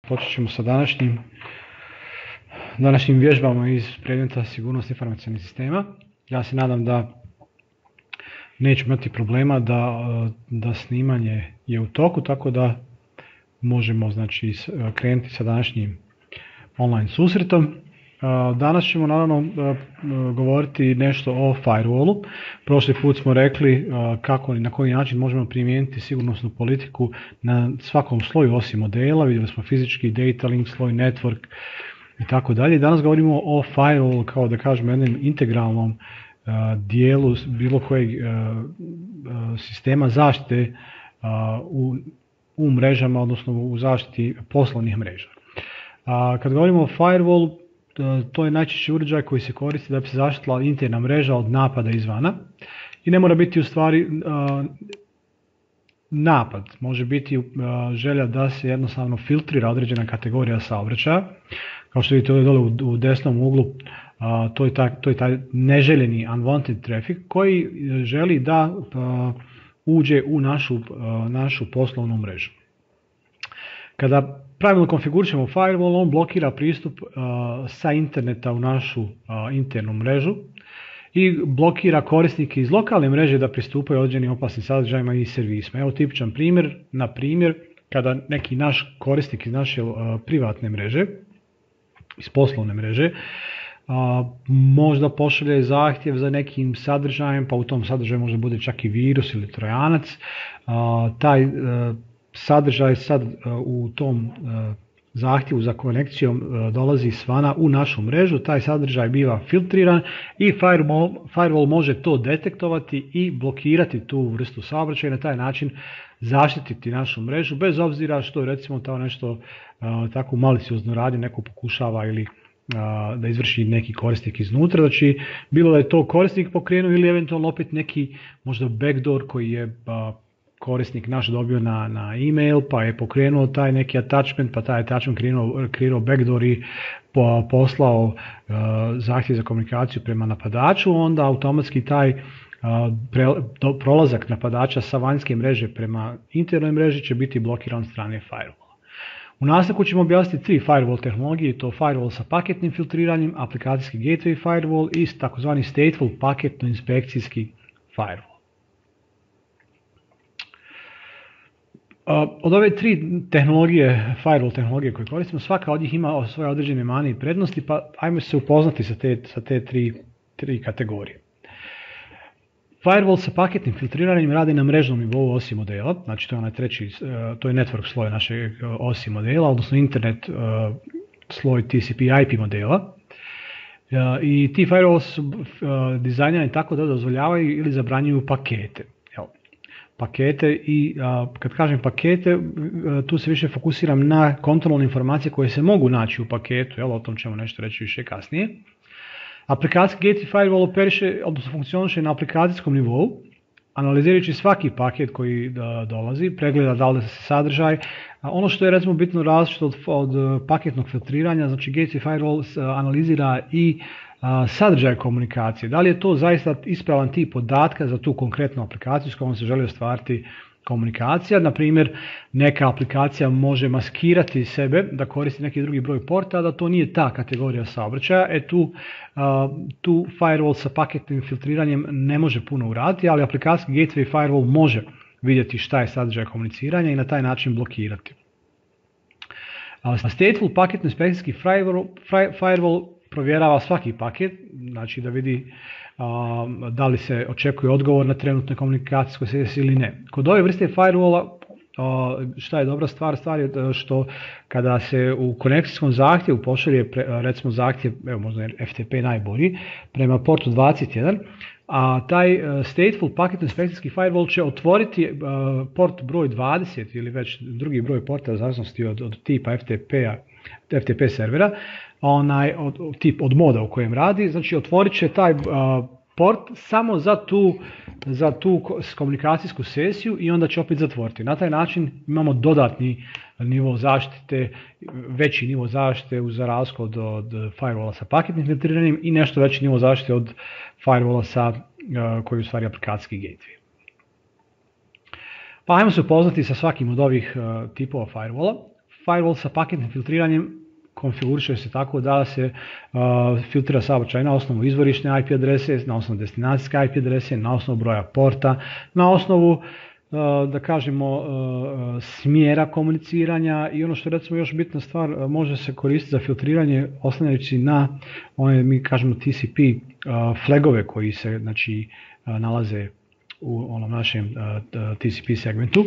Počet ćemo sa današnjim vježbama iz predmeta sigurnosti informacionih sistema. Ja se nadam da nećemo imati problema, da snimanje je u toku, tako da možemo krenuti sa današnjim online susretom. Danas ćemo naravno govoriti nešto o firewallu. Prošli put smo rekli kako i na koji način možemo primijeniti sigurnosnu politiku na svakom sloju osim modela. Vidjeli smo fizički, data link sloj, network i tako dalje. Danas govorimo o firewallu kao da kažemo jednom integralnom dijelu bilo kojeg sistema zaštite u mrežama, odnosno u zaštiti poslovnih mreža. Kad govorimo o firewallu, to je najčešći uređaj koji se koristi da bi se zaštitila interna mreža od napada izvana i ne mora biti u stvari napad, može biti želja da se jednostavno filtrira određena kategorija saobraćaja. Kao što vidite ovdje dole u desnom uglu, to je taj neželjeni unwanted traffic koji želi da uđe u našu poslovnu mrežu. Kada pravilno konfigurišemo firewall, on blokira pristup sa interneta u našu internu mrežu i blokira korisnike iz lokalne mreže da pristupaju određenim opasnim sadržajima i servisima. Evo tipičan primjer, na primjer, kada neki naš korisnik iz naše privatne mreže, iz poslovne mreže, možda pošalje zahtjev za nekim sadržajem, pa u tom sadržaju možda bude čak i virus ili trojanac. Taj sadržaj sad u tom zahtjevu za konekcijom dolazi izvana u našu mrežu, taj sadržaj biva filtriran i firewall može to detektovati i blokirati tu vrstu saobraćaja i na taj način zaštititi našu mrežu, bez obzira što recimo to nešto tako maliciozno radi, neko pokušava ili da izvrši neki korisnik iznutra, znači bilo da je to korisnik pokrenuo ili eventualno opet neki možda backdoor koji je korisnik naš dobio na e-mail, pa je pokrenuo taj neki attachment, pa taj attachment kreirao backdoor i poslao zahtjev za komunikaciju prema napadaču, onda automatski taj prolazak napadača sa vanjske mreže prema internoj mreži će biti blokiran od strane firewalla. U nastavku ćemo objasniti tri firewall tehnologije, to firewall sa paketnim filtriranjem, aplikacijski gateway firewall i takozvani stateful paketno-inspekcijski firewall. Od ove tri tehnologije, firewall tehnologije koje koristimo, svaka od njih ima svoje određene mane i prednosti, pa ajmo se upoznati sa te tri kategorije. Firewall sa paketnim filtriranjem radi na mrežnom nivou osi modela, znači to je onaj treći, to je network sloj našeg osi modela, odnosno internet sloj TCP IP modela. I ti firewall su dizajnirani tako da dozvoljavaju ili zabranjuju pakete. Pakete i kad kažem pakete, tu se više fokusiram na kontrolne informacije koje se mogu naći u paketu, o tom ćemo nešto reći više kasnije. Aplikacijski gateway firewall operiše, odnosno funkcioniše na aplikacijskom nivou, analizirajući svaki paket koji dolazi, pregleda da li se sadržaj. Ono što je recimo bitno različito od paketnog filtriranja, znači gateway firewall analizira i sadržaj komunikacije. Da li je to zaista ispravan tip podatka za tu konkretnu aplikaciju s kojom se želi ostvariti komunikacija. Na primjer, neka aplikacija može maskirati sebe da koristi neki drugi broj porta, da to nije ta kategorija saobraćaja. Tu firewall sa paketnim filtriranjem ne može puno uraditi, ali aplikacijski gateway firewall može vidjeti šta je sadržaj komuniciranja i na taj način blokirati. Stateful paketno-inspekcijski firewall provjerava svaki paket, znači da vidi da li se očekuje odgovor na trenutnoj komunikacijskoj sesiji ili ne. Kod ove vrste firewalla, šta je dobra stvar je što kada se u konekcijskom zahtjevu pošalje recimo zahtjev, evo možda je FTP najbolji, prema portu 21, a taj stateful paketno-inspekcijski firewall će otvoriti port broj 20 ili već drugi broj porta u zavisnosti od tipa FTP servera, od moda u kojem radi, znači otvorit će taj port samo za tu komunikacijsku sesiju i onda će opet zatvoriti. Na taj način imamo dodatni nivo zaštite, veći nivo zaštite za razliku od firewalla sa paketnim filtriranjem i nešto veći nivo zaštite od firewalla koji je u stvari aplikacijski gateway. Pa ajmo se upoznati sa svakim od ovih tipova firewalla. firewall sa paketnim filtriranjem konfiguriše se tako da se filtrira saobraćaj na osnovu izvorišne IP adrese, na osnovu destinacijske IP adrese, na osnovu broja porta, na osnovu da kažemo smjera komuniciranja i ono što je recimo još bitna stvar, može se koristiti za filtriranje oslanjajući na one, mi kažemo TCP flagove koji se znači nalaze u onom našem TCP segmentu.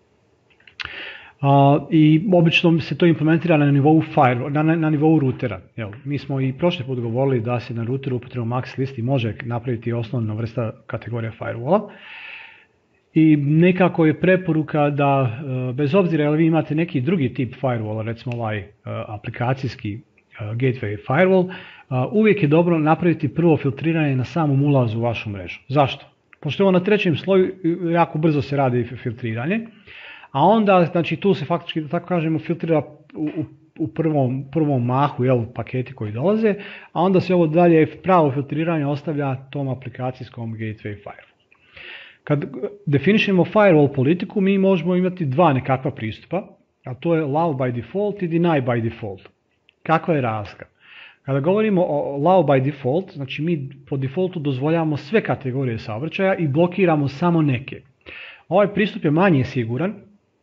I obično se to implementira na nivou na nivou rutera. Evo, mi smo i prošli put govorili da se na ruteru upotrebom MAX listi može napraviti osnovna vrsta kategorija firewalla. I nekako je preporuka da, bez obzira jel vi imate neki drugi tip firewalla, recimo ovaj aplikacijski gateway firewall, uvijek je dobro napraviti prvo filtriranje na samom ulazu u vašu mrežu. Zašto? Pošto na trećem sloju jako brzo se radi filtriranje, a onda znači, tu se faktički, da tako kažemo, filtrira u prvom mahu paketi koji dolaze, a onda se ovo dalje pravo filtriranje ostavlja tom aplikacijskom gateway firewall. Kad definišemo firewall politiku, mi možemo imati dva nekakva pristupa, a to je allow by default i deny by default. Kakva je razlika? Kada govorimo o allow by default, znači mi po defaultu dozvoljavamo sve kategorije saobraćaja i blokiramo samo neke. Ovaj pristup je manje siguran,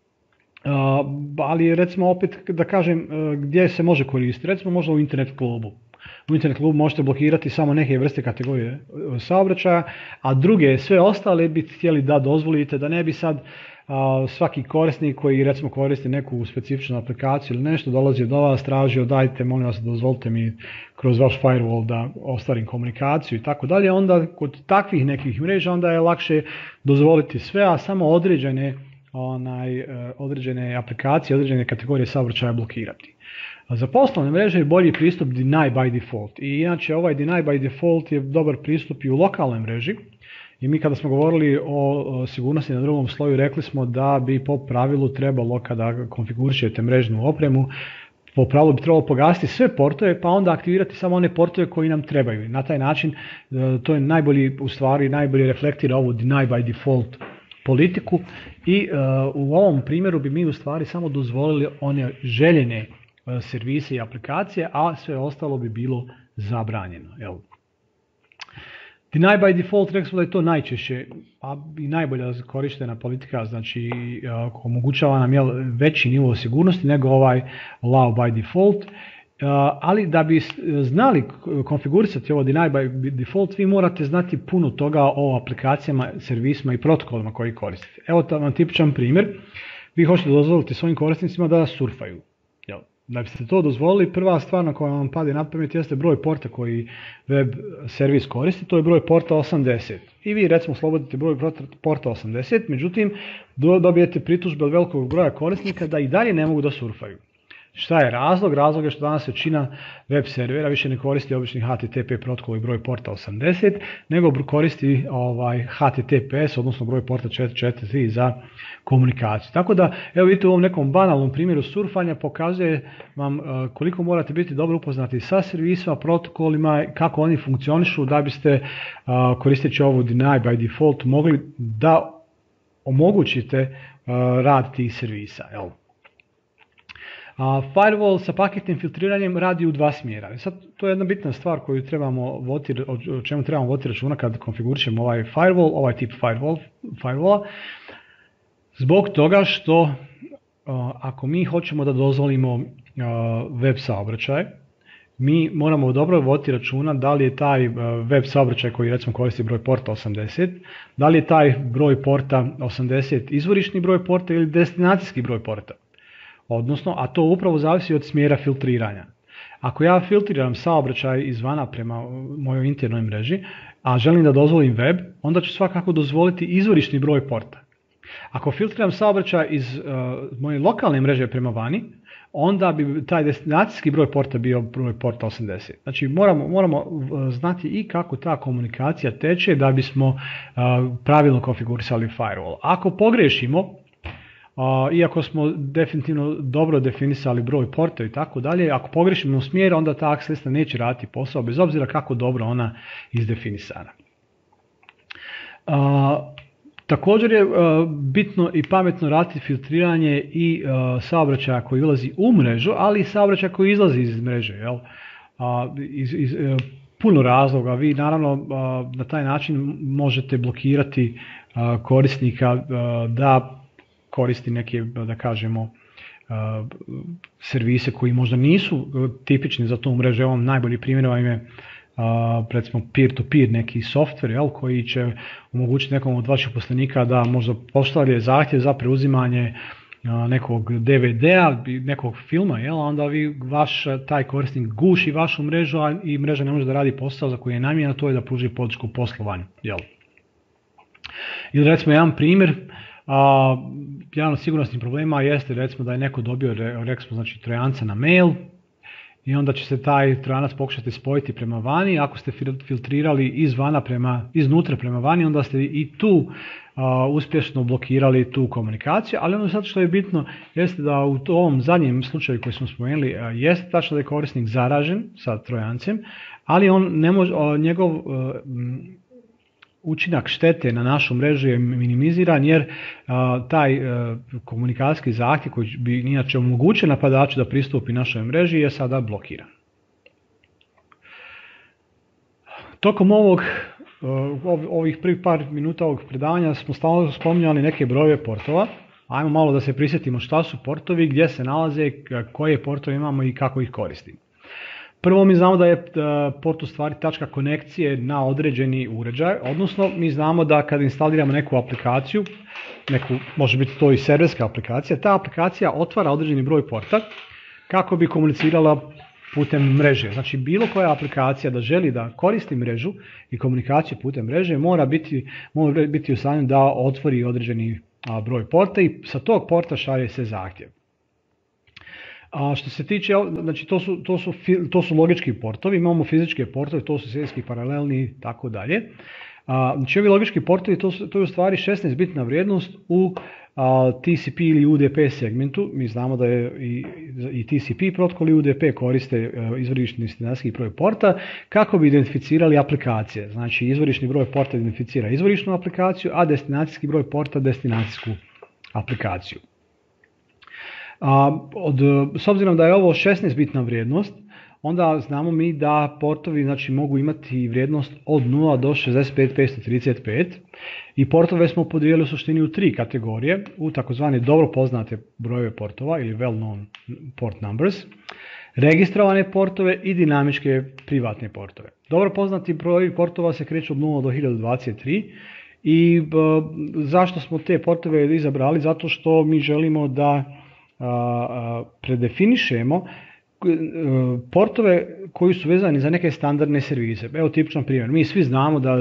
ali recimo opet da kažem gdje se može koristiti, recimo možda u internet klubu. U internet klubu možete blokirati samo neke vrste kategorije saobraćaja, a druge, sve ostale bi htjeli da dozvolite, da ne bi sad svaki korisnik koji recimo koristi neku specifičnu aplikaciju ili nešto dolazi do vas, tražio dajte, molim vas, dozvolite mi kroz vaš firewall da ostvarim komunikaciju i tako dalje, onda kod takvih nekih mreža onda je lakše dozvoliti sve, a samo određene aplikacije, određene kategorije saobraćaja blokirati. Za poslovne mreže je bolji pristup deny by default. I inače ovaj deny by default je dobar pristup i u lokalnoj mreži. I mi kada smo govorili o sigurnosti na drugom sloju rekli smo da bi po pravilu trebalo kada konfigurišete mrežnu opremu, po pravilu bi trebalo pogasiti sve portove pa onda aktivirati samo one portove koji nam trebaju. Na taj način to je najbolje reflektira ovu deny by default politiku i u ovom primjeru bi mi u stvari samo dozvolili one željene servise i aplikacije, a sve ostalo bi bilo zabranjeno. Deny by default, rekli smo da je to najčešće i najbolja korištena politika, znači omogućava nam veći nivo sigurnosti nego ovaj allow by default, ali da bi znali konfigurisati ovo deny by default, vi morate znati puno toga o aplikacijama, servisima i protokolima koji koristite. Evo vam tipičan primjer, vi hoćete dozvoliti svojim korisnicima da surfaju. Da biste to dozvolili, prva stvar na koja vam pade na pamet jeste broj porta koji web servis koristi, to je broj porta 80. I vi recimo slobodite broj porta 80, međutim dobijete pritužbe od velikog broja korisnika da i dalje ne mogu da surfaju. Šta je razlog? Razlog je što danas većina web servera više ne koristi obični HTTP protokol i broj porta 80, nego koristi HTTPS, odnosno broj porta 443 za komunikaciju. Tako da, evo vidite u ovom nekom banalnom primjeru surfanja pokazuje vam koliko morate biti dobro upoznati sa servisima, protokolima, kako oni funkcionišu da biste koristeći ovu deny by default mogli da omogućite rad tih servisa. Evo. Firewall sa paketnim filtriranjem radi u dva smjera. Sad, to je jedna bitna stvar koju o čemu trebamo voditi računa kad konfigurišemo ovaj firewall, ovaj tip firewalla. Zbog toga što ako mi hoćemo da dozvolimo web saobraćaj, mi moramo dobro voditi računa da li je taj web saobraćaj koji recimo koristi broj porta 80, da li je taj broj porta 80 izvorišni broj porta ili destinacijski broj porta. Odnosno, a to upravo zavisi od smjera filtriranja. Ako ja filtriram saobraćaj izvana prema mojoj internoj mreži, a želim da dozvolim web, onda ću svakako dozvoliti izvorišni broj porta. Ako filtriram saobraćaj iz moje lokalne mreže prema vani, onda bi taj destinacijski broj porta bio broj porta 80. Znači moramo znati i kako ta komunikacija teče da bismo pravilno konfigurisali firewall. Ako pogrešimo, iako smo definitivno dobro definisali broj porta i tako dalje, ako pogrešimo u smjer, onda ta access lista neće raditi posao, bez obzira kako dobro ona izdefinisana. Također je bitno i pametno raditi filtriranje i saobraćaja koji ulazi u mrežu, ali i saobraćaja koji izlazi iz mreže. Jel? Iz puno razloga. Vi naravno na taj način možete blokirati korisnika da koristi neke, da kažemo, servise koji možda nisu tipični za tu mrežu. Evo vam najbolji primjer vam je recimo peer-to-peer neki software koji će omogućiti nekom od vaših uposlenika da možda pošalje zahtjev za preuzimanje nekog DVD-a, nekog filma, onda vi taj korisnik guši vašu mrežu i mreža ne može da radi posao za koji je namijenjena, to je da pruži podršku poslovanju. Ili recimo jedan primjer, jedan od sigurnosnih problema jeste recimo da je neko dobio znači trojanca na mail i onda će se taj trojanac pokušati spojiti prema vani. Ako ste filtrirali iznutra prema vani, onda ste i tu uspješno blokirali tu komunikaciju, ali ono sad što je bitno jeste da u ovom zadnjem slučaju koji smo spomenuli jeste tačno da je korisnik zaražen sa trojancem, ali on ne može, njegov učinak štete na našu mrežu je minimiziran jer taj komunikacijski zahtjev koji bi inače omogućio napadaču da pristupi našoj mreži je sada blokiran. Tokom ovih prvih par minuta ovog predavanja smo stalno spominjali neke brojeve portova. Ajmo malo da se prisjetimo šta su portovi, gdje se nalaze, koje portove imamo i kako ih koristimo. Prvo mi znamo da je port u stvari tačka konekcije na određeni uređaj, odnosno mi znamo da kad instaliramo neku aplikaciju, može biti to i serverska aplikacija, ta aplikacija otvara određeni broj porta kako bi komunicirala putem mreže. Znači bilo koja aplikacija da želi da koristi mrežu i komunikaciju putem mreže mora biti u stanju da otvori određeni broj porta i sa tog porta šalje se zahtjev. A što se tiče, znači to su logički portovi, imamo fizičke portove, to su serijski, paralelni i tako dalje. Znači ovi logički portovi, to je u stvari 16-bitna vrijednost u TCP ili UDP segmentu. Mi znamo da je i TCP protokol i UDP koriste izvorišni destinacijski broj porta kako bi identificirali aplikacije. Znači izvorišni broj porta identificira izvorišnu aplikaciju, a destinacijski broj porta destinacijsku aplikaciju. S obzirom da je ovo 16-bitna vrijednost, onda znamo mi da portovi znači, mogu imati vrijednost od 0 do 65535 i portove smo podijelili u suštini u 3 kategorije, u takozvane dobro poznate brojeve portova ili well-known port numbers, registrovane portove i dinamičke privatne portove. Dobro poznati brojevi portova se kreću od 0 do 1023 i zašto smo te portove izabrali? Zato što mi želimo da predefinišemo portove koji su vezani za neke standardne servise. Evo tipičan primjer, mi svi znamo da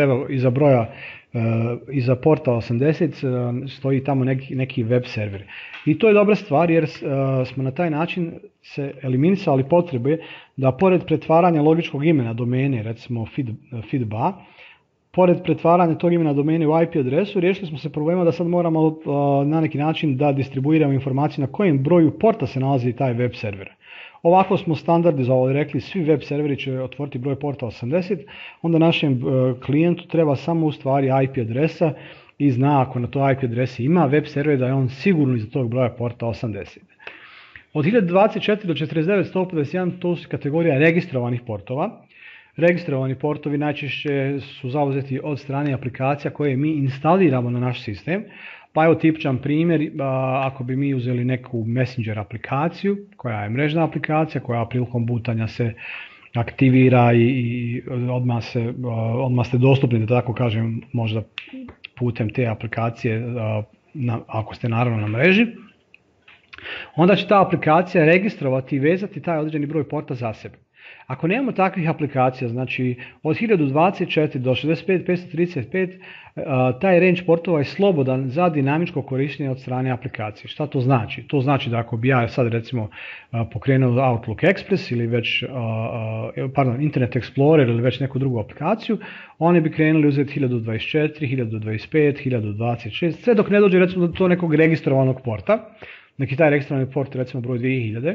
iza porta 80 stoji tamo neki web server. I to je dobra stvar jer smo na taj način se eliminisali potrebe da pored pretvaranja logičkog imena domene, recimo feedba, pored pretvaranja tog imena domene u IP adresu, riješili smo se problema da sad moramo na neki način da distribuiramo informacije na kojem broju porta se nalazi taj web server. Ovako smo standardizovali, rekli svi web serveri će otvoriti broj porta 80, onda našem klijentu treba samo u stvari IP adresa i zna ako na toj IP adresi ima web server da je on sigurno iza tog broja porta 80. Od 1024 do 49151 to su kategorija registrovanih portova. Registrovani portovi najčešće su zauzeti od strane aplikacija koje mi instaliramo na naš sistem. Pa evo tipičan primjer, ako bi mi uzeli neku Messenger aplikaciju, koja je mrežna aplikacija, koja prilikom butanja se aktivira i odmah ste dostupni, da tako kažem, možda putem te aplikacije, ako ste naravno na mreži, onda će ta aplikacija registrovati i vezati taj određeni broj porta za sebe. Ako nemamo takvih aplikacija, znači od 1024 do 65535, taj range portova je slobodan za dinamičko korištenje od strane aplikacije. Šta to znači? To znači da ako bi ja sad recimo pokrenuo Outlook Express ili već Internet Explorer ili već neku drugu aplikaciju, oni bi krenuli uzeti 1024, 1025, 1026, sve dok ne dođe recimo do nekog registrovanog porta, neki taj registrovani port recimo broj 2000,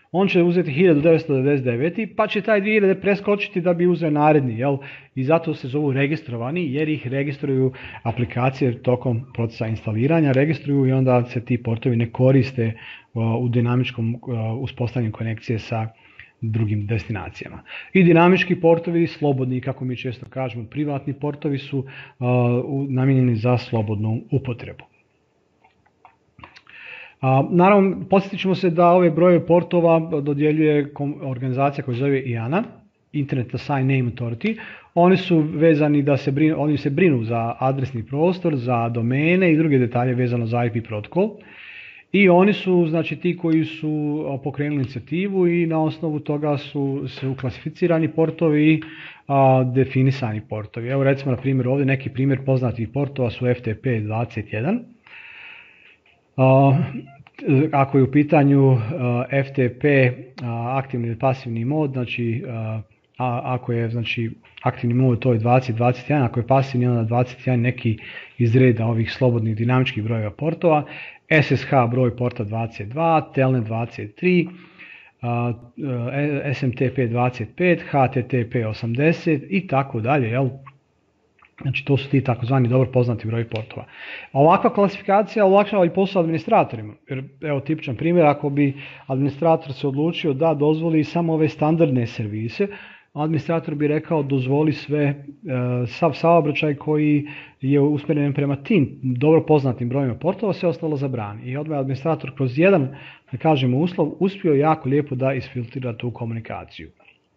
on će uzeti 1999. pa će taj 2000 preskočiti da bi uzeo naredni, jel? I zato se zovu registrovani, jer ih registruju aplikacije tokom procesa instaliranja, registruju i onda se ti portovi ne koriste u dinamičkom uspostavljanju konekcije sa drugim destinacijama. I dinamički portovi, slobodni, kako mi često kažemo, privatni portovi su namijenjeni za slobodnu upotrebu. Naravno, podsjetit ćemo se da ove broje portova dodjeljuje organizacija koja se zove IANA, Internet Assigned Name Authority. Oni su vezani oni se brinu za adresni prostor, za domene i druge detalje vezano za IP protokol. I oni su znači ti koji su pokrenuli inicijativu i na osnovu toga su klasificirani portovi i definisani portovi. Evo recimo na primjer ovdje neki primjer poznatih portova su FTP 21. Ako je u pitanju FTP aktivni ili pasivni mod, znači ako je znači aktivni mod to je 2021, ako je pasivni onda 21 neki iz reda ovih slobodnih dinamičkih brojeva portova, SSH broj porta 22, Telnet 23, SMTP 25, HTTP 80 i tako dalje, jel? Znači to su ti takozvani dobro poznati broj portova. Ovakva klasifikacija olakšava i posao administratorima. Jer, evo tipičan primjer, ako bi administrator se odlučio da dozvoli samo ove standardne servise, administrator bi rekao dozvoli sav saobraćaj koji je usmjeren prema tim dobro poznatim brojima portova, sve ostalo zabrani. I odmah administrator kroz jedan, da kažemo, uslov uspio jako lijepo da isfiltrira tu komunikaciju.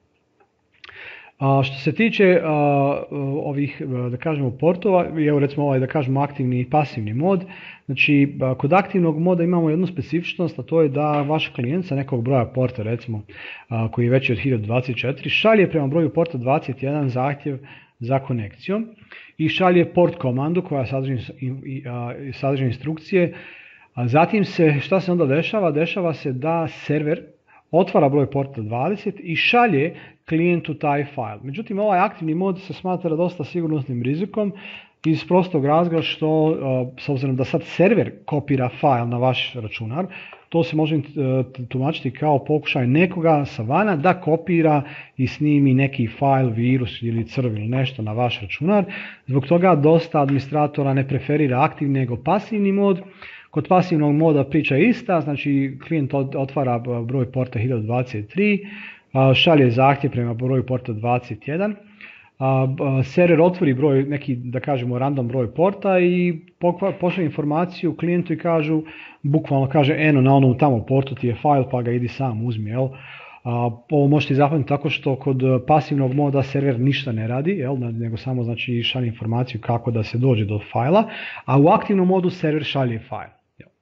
Što se tiče ovih, da kažemo, portova, evo recimo ovaj, da kažemo, aktivni i pasivni mod, znači kod aktivnog moda imamo jednu specifičnost, a to je da vaš klijent sa nekog broja porta, recimo koji je veći od 1024, šalje prema broju porta 21 zahtjev za konekcijom i šalje port komandu koja sadrži instrukcije. Zatim šta se onda dešava? Dešava se da server otvara broj porta 20 i šalje klijentu taj file. Međutim, ovaj aktivni mod se smatra dosta sigurnosnim rizikom iz prostog razloga što, s obzirom da sad server kopira file na vaš računar, to se može tumačiti kao pokušaj nekoga sa vana da kopira i snimi neki file, virus ili crv ili nešto na vaš računar. Zbog toga dosta administratora ne preferira aktivni nego pasivni mod. Kod pasivnog moda priča je ista, znači klijent otvara broj porta 1023, šalje zahtjev prema broju porta 21, server otvori broj, neki da kažemo random broj porta i pošalje informaciju klijentu i bukvalno kaže eno na onom tamo portu ti je file pa ga idi sam uzmi, jel? Ovo možete zapamtiti tako što kod pasivnog moda server ništa ne radi, jel? Nego samo znači šalje informaciju kako da se dođe do fajla, a u aktivnom modu server šalje file.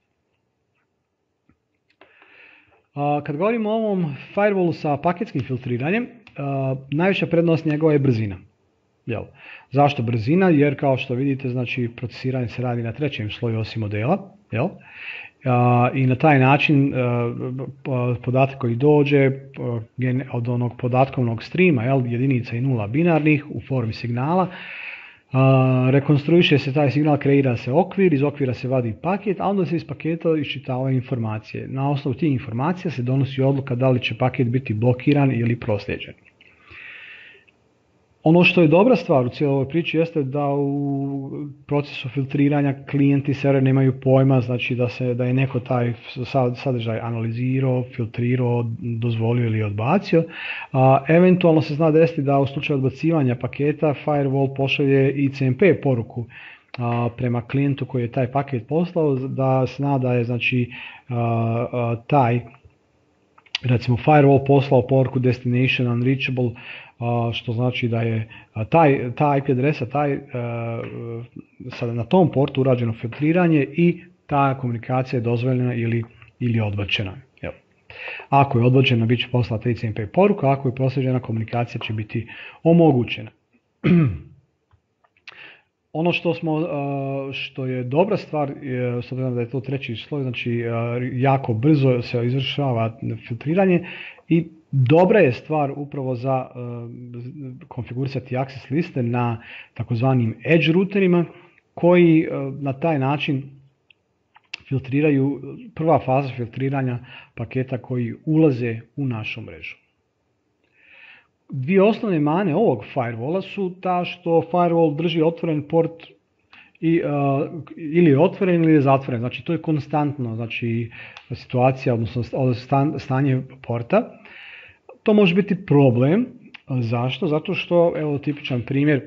Kad govorimo o ovom firewallu sa paketskim filtriranjem, najveća prednost njegova je brzina. Jel? Zašto brzina? Jer kao što vidite, znači procesiranje se radi na trećem sloju osim modela. Jel? I na taj način podatak koji dođe od onog podatkovnog streama, jel, jedinica i nula binarnih u formi signala, rekonstruiše se taj signal, kreira se okvir, iz okvira se vadi paket, a onda se iz paketa iščitavaju informacije. Na osnovu tih informacija se donosi odluka da li će paket biti blokiran ili proslijeđen. Ono što je dobra stvar u cijeloj ovoj priči jeste da u procesu filtriranja klijenti server nemaju pojma, znači da je neko taj sadržaj analizirao, filtrirao, dozvolio ili odbacio. Eventualno se zna desiti da u slučaju odbacivanja paketa firewall pošalje ICMP poruku prema klijentu koji je taj paket poslao, da zna da je znači taj recimo firewall poslao poruku destination unreachable, što znači da je ta IP adresa, sada na tom portu urađeno filtriranje i ta komunikacija je dozvoljena ili odbačena. Evo. Ako je odbačena, bit će poslata ICMP poruka, ako je proslijeđena, komunikacija će biti omogućena. Ono što je dobra stvar, s obzirom da je to treći sloj, znači jako brzo se izvršava filtriranje i dobra je stvar upravo za konfigurisati access liste na takozvanim edge routerima koji na taj način filtriraju, prva faza filtriranja paketa koji ulaze u našu mrežu. Dvije osnovne mane ovog firewalla su ta što firewall drži otvoren port ili je otvoren ili je zatvoren, znači to je konstantno, znači situacija, odnosno stanje porta. To može biti problem. Zašto? Zato što, evo tipičan primjer,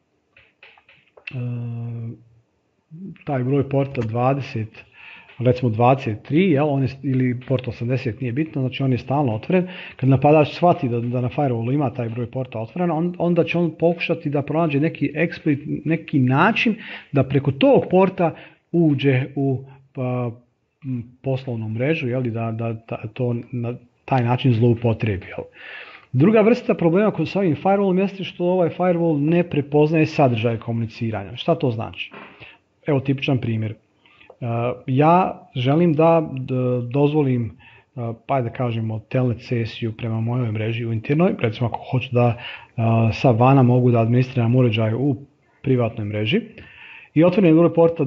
taj broj porta 20, recimo 23, ili port 80, nije bitno, znači on je stalno otvoren. Kad napadač shvati da na firewallu ima taj broj porta otvoren, onda će on pokušati da pronađe neki način da preko tog porta uđe u poslovnu mrežu, da to na taj način zloupotrebi. Druga vrsta problema kod s ovim firewallom jeste što ovaj firewall ne prepoznaje sadržaj komuniciranja. Šta to znači? Evo tipičan primjer. Ja želim da dozvolim, pa da kažemo, telnet sesiju prema mojoj mreži u internoj, recimo ako hoću da sa vana mogu da administriram uređaj u privatnoj mreži, i otvorim broj porta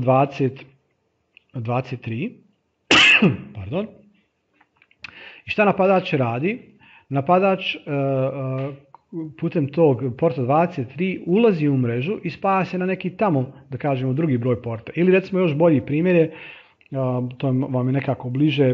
23, pardon. I šta napadač radi? Napadač putem tog porta 23 ulazi u mrežu i spaja se na neki tamo, da kažemo, drugi broj porta. Ili recimo još bolji primjer je, to vam je nekako bliže,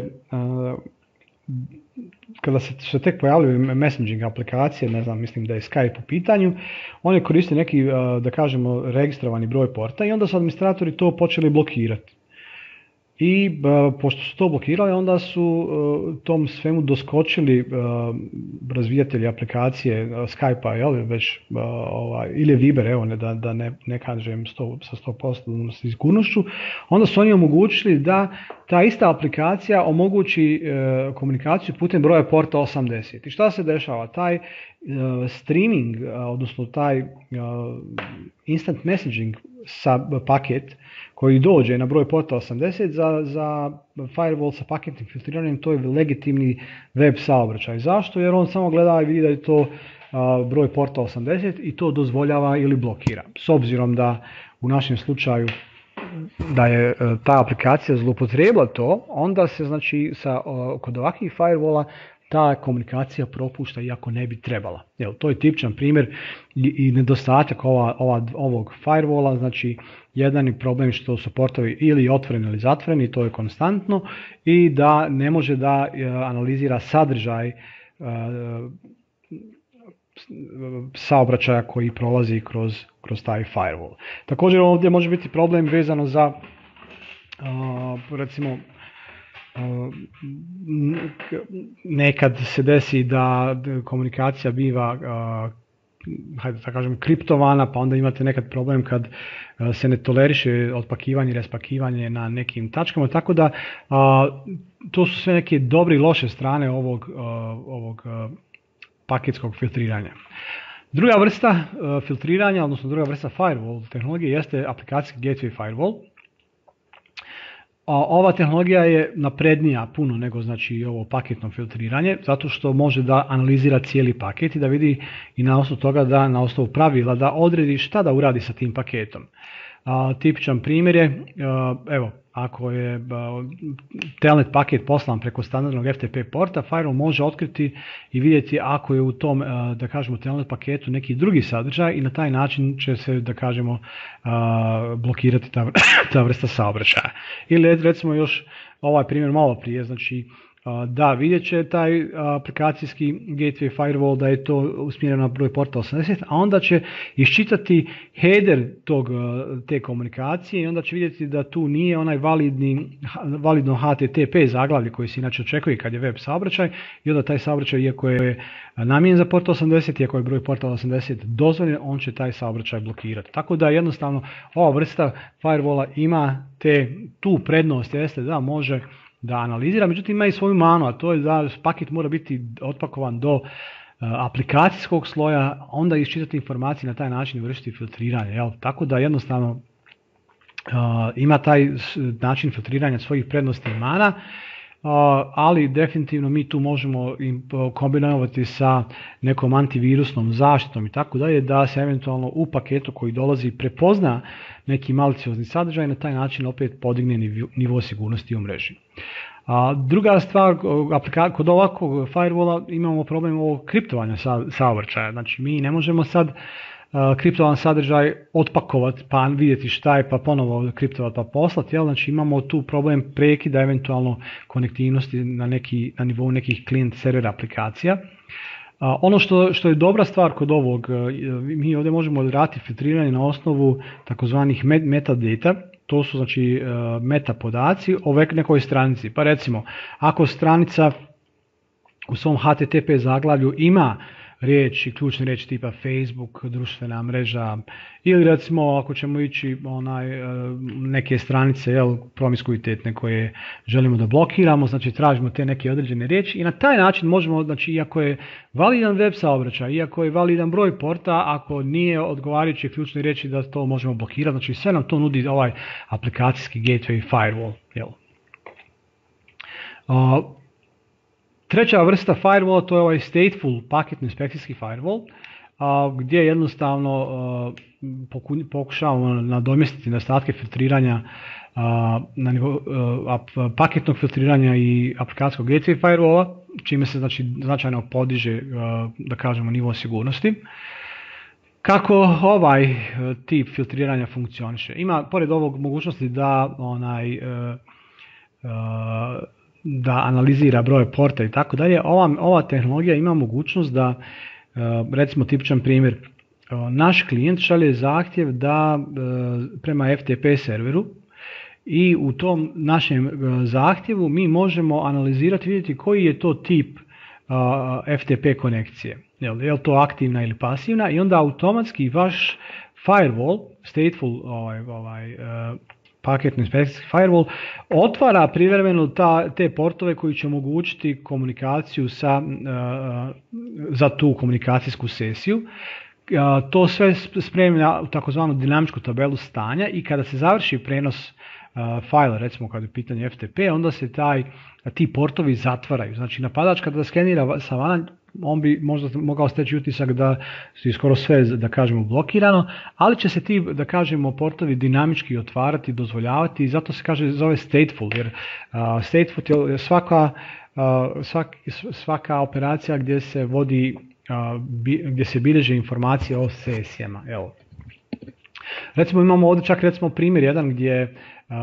kada se tek pojavljaju messaging aplikacije, ne znam, mislim da je Skype u pitanju, oni koriste neki, da kažemo, registrovani broj porta i onda su administratori to počeli blokirati. I pošto su to blokirali, onda su tom svemu doskočili razvijatelji aplikacije Skype-a, već, ili Viber, evo, da ne kažem sa 100% sigurnošću, onda su oni omogućili da ta ista aplikacija omogući komunikaciju putem broja porta 80. I šta se dešava? Taj streaming, odnosno taj instant messaging paket koji dođe na broj porta 80 za firewall sa paketnim filtriranjem, to je legitimni web saobraćaj. Zašto? Jer on samo gleda i vidi da je to broj porta 80 i to dozvoljava ili blokira. S obzirom da u našem slučaju da je ta aplikacija zloupotrijebila to, onda se, znači, kod ovakvih firewalla ta komunikacija propušta iako ne bi trebala. To je tipičan primjer i nedostatak ovog firewalla, znači jedan je problem što su portovi ili otvoreni ili zatvoreni, to je konstantno, i da ne može da analizira sadržaj saobraćaja koji prolazi kroz taj firewall. Također ovdje može biti problem vezano za, recimo, nekad se desi da komunikacija biva, hajde da kažem, kriptovana, pa onda imate nekad problem kad se ne toleriše otpakivanje i raspakivanje na nekim tačkama, tako da to su sve neke dobre i loše strane ovog paketskog filtriranja. Druga vrsta filtriranja, odnosno druga vrsta firewall tehnologije jeste aplikacijski gateway firewall. Ova tehnologija je naprednija puno nego, znači, ovo paketno filtriranje, zato što može da analizira cijeli paket i da vidi i na osnovu toga, da na osnovu pravila da odredi šta da uradi sa tim paketom. Tipičan primjer je, evo, ako je telnet paket poslan preko standardnog FTP porta, firewall može otkriti i vidjeti ako je u tom, da kažemo, telnet paketu neki drugi sadržaj i na taj način će se, da kažemo, blokirati ta vrsta saobraćaja. Ili recimo još ovaj primjer malo prije, znači, da, vidjet će taj aplikacijski gateway firewall da je to usmjereno na broj porta 80, a onda će iščitati header te komunikacije i onda će vidjeti da tu nije onaj validno HTTP zaglavlje koji se inače očekuje kad je web saobraćaj, i onda taj saobraćaj, iako je namijenjen za port 80, iako je broj porta 80 dozvoljen, on će taj saobraćaj blokirati. Tako da jednostavno ova vrsta firewalla ima tu prednost, jeste da može da analizira, međutim ima i svoju manu, a to je da paket mora biti otpakovan do aplikacijskog sloja, onda iščitati informacije na taj način i vršiti filtriranje. Tako da jednostavno ima taj način filtriranja svojih prednosti i mana. ali definitivno mi tu možemo kombinovati sa nekom antivirusnom zaštitom i tako dalje, da se eventualno u paketu koji dolazi prepozna neki maliciozni sadržaj, na taj način opet podigne nivo sigurnosti u mreži. Druga stvar, kod ovakvog firewalla imamo problem ovog kriptovanja saobraćaja. Znači mi ne možemo sad kriptovan sadržaj otpakovati pa vidjeti šta je pa ponovo kriptovati pa poslati. Znači imamo tu problem prekida eventualno konektivnosti na nivou nekih klijent server aplikacija. Ono što je dobra stvar kod ovog, mi ovdje možemo raditi filtriranje na osnovu takozvanih metadata. To su znači meta podaci o nekoj stranici. Pa recimo, ako stranica u svom HTTP zaglavlju ima ključne riječi tipa Facebook, društvena mreža, ili recimo ako ćemo ići neke stranice promiskuitetne koje želimo da blokiramo, znači tražimo te neke određene riječi i na taj način možemo, znači iako je validan web saobraćaj, iako je validan broj porta, ako nije odgovarajuće ključne riječi da to možemo blokirati, znači sve nam to nudi ovaj aplikacijski gateway firewall. Treća vrsta firewalla to je ovaj stateful paketno inspekcijski firewall, gdje jednostavno pokušavamo nadomjestiti nedostatke filtriranja na nivou paketnog filtriranja i aplikacijskog gateway firewalla, čime se znači značajno podiže, da kažemo, nivo sigurnosti. Kako ovaj tip filtriranja funkcioniše? Ima pored ovog mogućnosti da analizira broj porta i tako dalje, ova tehnologija ima mogućnost da, recimo tipičan primjer, naš klijent šalje zahtjev da prema FTP serveru i u tom našem zahtjevu mi možemo analizirati, vidjeti koji je to tip FTP konekcije. Je li to aktivna ili pasivna i onda automatski vaš firewall, stateful paketni inspekcijski firewall, otvara privremeno te portove koji će omogućiti komunikaciju za tu komunikacijsku sesiju. To sve spremlja u takozvanu dinamičku tabelu stanja i kada se završi prenos fajla, recimo kada je pitanje FTP, onda se ti portovi zatvaraju. Znači napadač kada skenira sa vana, on bi možda mogao steći utisak da su skoro sve, da kažemo, blokirano, ali će se ti, da kažemo, portovi dinamički otvarati, dozvoljavati i zato se zove stateful, jer stateful je svaka operacija gdje se vodi, gdje se bilježe informacije o sesijama. Evo. Recimo imamo ovdje čak primjer jedan gdje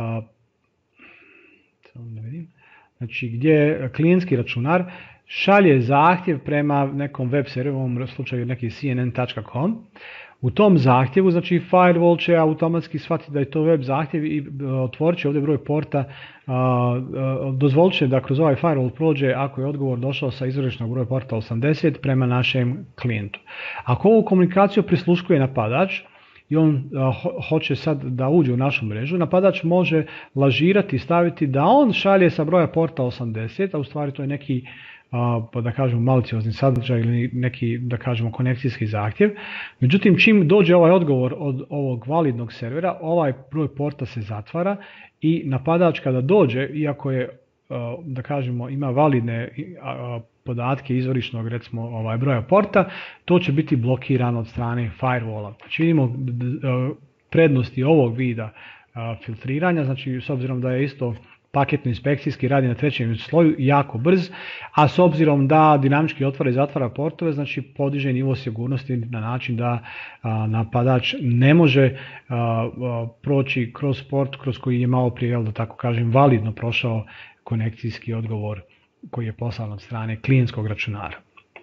gdje klijentski računar šalje zahtjev prema nekom web serveru, u ovom slučaju neki cnn.com. U tom zahtjevu, znači firewall će automatski shvatiti da je to web zahtjev i otvorit će ovdje broj porta, dozvolit će da kroz ovaj firewall prođe ako je odgovor došao sa izvorišnog broja porta 80 prema našem klijentu. Ako ovu komunikaciju prisluškuje napadač i on hoće sad da uđe u našu mrežu, napadač može lažirati i staviti da on šalje sa broja porta 80, a u stvari to je neki, da kažemo, maliciozni sadržaj ili neki, da kažemo, konekcijski zahtjev. Međutim, čim dođe ovaj odgovor od ovog validnog servera, ovaj broj porta se zatvara i napadač kada dođe, iako je, da kažemo, ima validne podatke izvorišnog, recimo, broja porta, to će biti blokirano od strane firewalla. Znači vidimo prednosti ovog vida filtriranja, znači s obzirom da je isto paketno inspekcijski, radi na trećem sloju, jako brz, a s obzirom da dinamički otvara i zatvara portove, znači podiže nivo sigurnosti na način da napadač ne može proći kroz port kroz koji je malo prije, da tako kažem, validno prošao konekcijski odgovor koji je poslan od strane klijentskog računara.